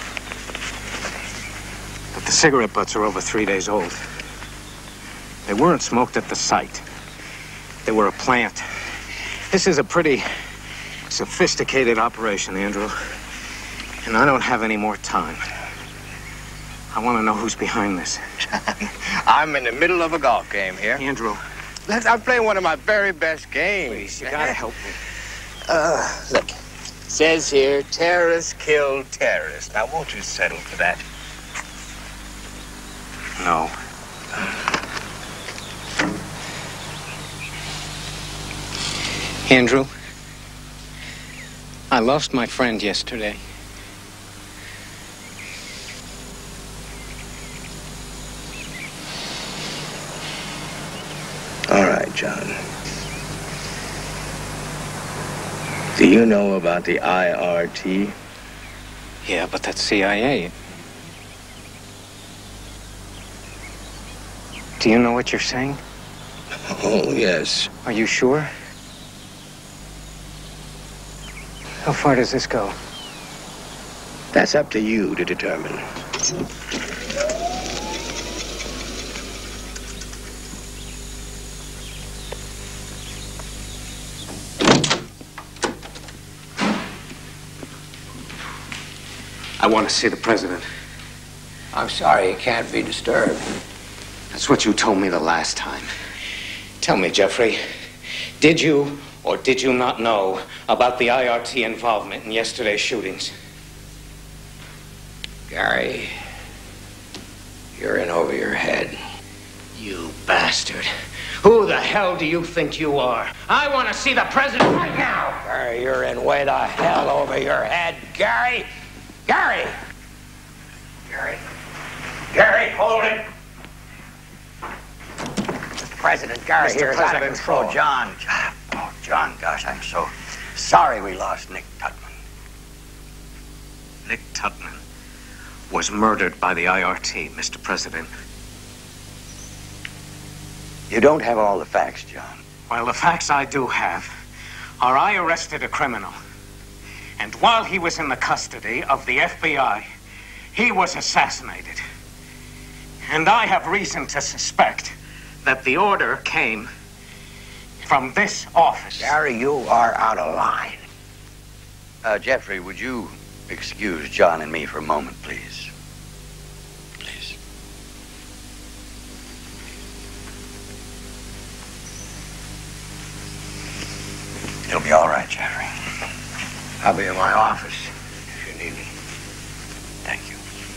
But the cigarette butts are over three days old. They weren't smoked at the site. They were a plant. This is a pretty sophisticated operation, Andrew. And I don't have any more time. I want to know who's behind this. I'm in the middle of a golf game here. Andrew. Let's, I'm playing one of my very best games. Please, you gotta help me. Uh, look. Says here, terrorist killed terrorist. Now, won't you settle for that? No. Andrew, I lost my friend yesterday. All right, John. Do you know about the I R T? Yeah, but that's C I A. Do you know what you're saying? Oh, yes. Are you sure? How far does this go? That's up to you to determine. I want to see the president. I'm sorry, he can't be disturbed. That's what you told me the last time. Tell me, Jeffrey, did you or did you not know about the I R T involvement in yesterday's shootings? Gary, you're in over your head. You bastard. Who the hell do you think you are? I want to see the president right now. Gary, you're in way the hell over your head, Gary. Gary! Gary. Gary, hold it. President Gary Mister here is out of President, control. oh, John. Oh, John, gosh, I'm so sorry we lost Nick Tutman. Nick Tutman was murdered by the I R T, Mister President. You don't have all the facts, John. Well, the facts I do have are I arrested a criminal. And while he was in the custody of the F B I, he was assassinated. And I have reason to suspect that the order came from this office. Gary, you are out of line. Uh, Jeffrey, would you excuse John and me for a moment, please? Please. It'll be all right, Jeffrey. I'll be in my office if you need me. Thank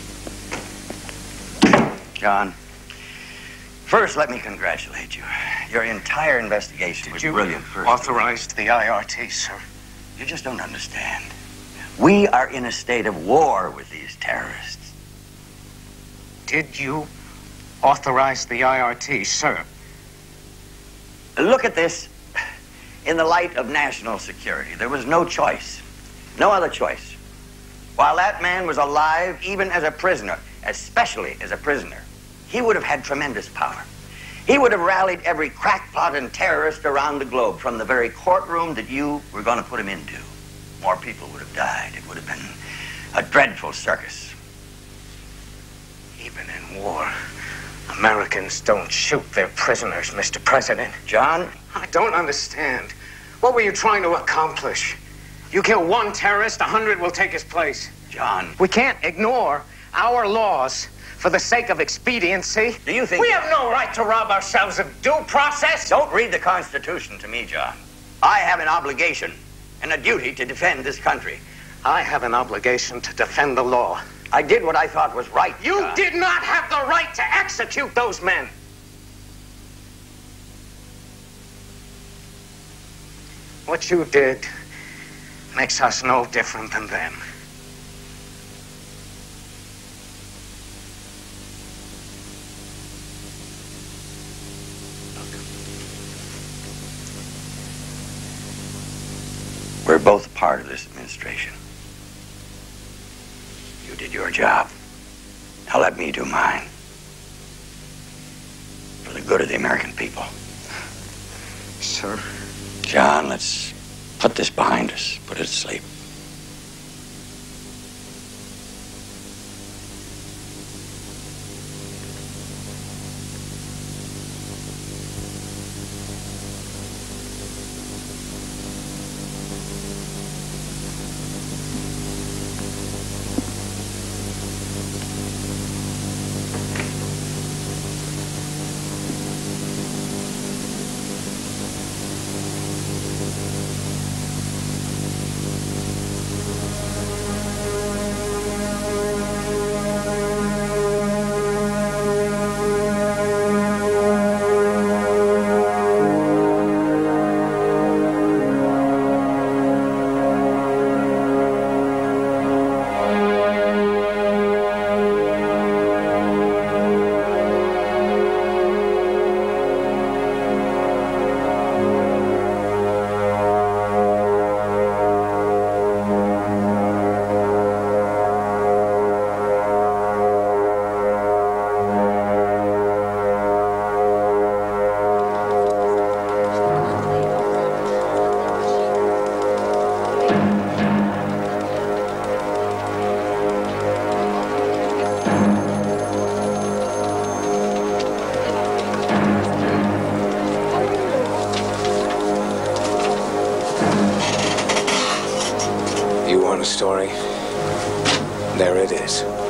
you. John, first let me congratulate you. Your entire investigation was brilliant. First, authorized the I R T, sir. You just don't understand. We are in a state of war with these terrorists. Did you authorize the I R T, sir? Look at this in the light of national security. There was no choice. No other choice. While that man was alive, even as a prisoner, especially as a prisoner, he would have had tremendous power. He would have rallied every crackpot and terrorist around the globe from the very courtroom that you were going to put him into. More people would have died. It would have been a dreadful circus. Even in war, Americans don't shoot their prisoners, Mister President. John, I don't understand. What were you trying to accomplish? You kill one terrorist, a hundred will take his place. John. We can't ignore our laws for the sake of expediency. Do you think... We have no right to rob ourselves of due process. Don't read the Constitution to me, John. I have an obligation and a duty to defend this country. I have an obligation to defend the law. I did what I thought was right, You John. did not have the right to execute those men. What you did makes us no different than them. We're both part of this administration. You did your job. Now let me do mine. For the good of the American people. Sir? John, let's put this behind us. Put it to sleep. You want a story? There it is.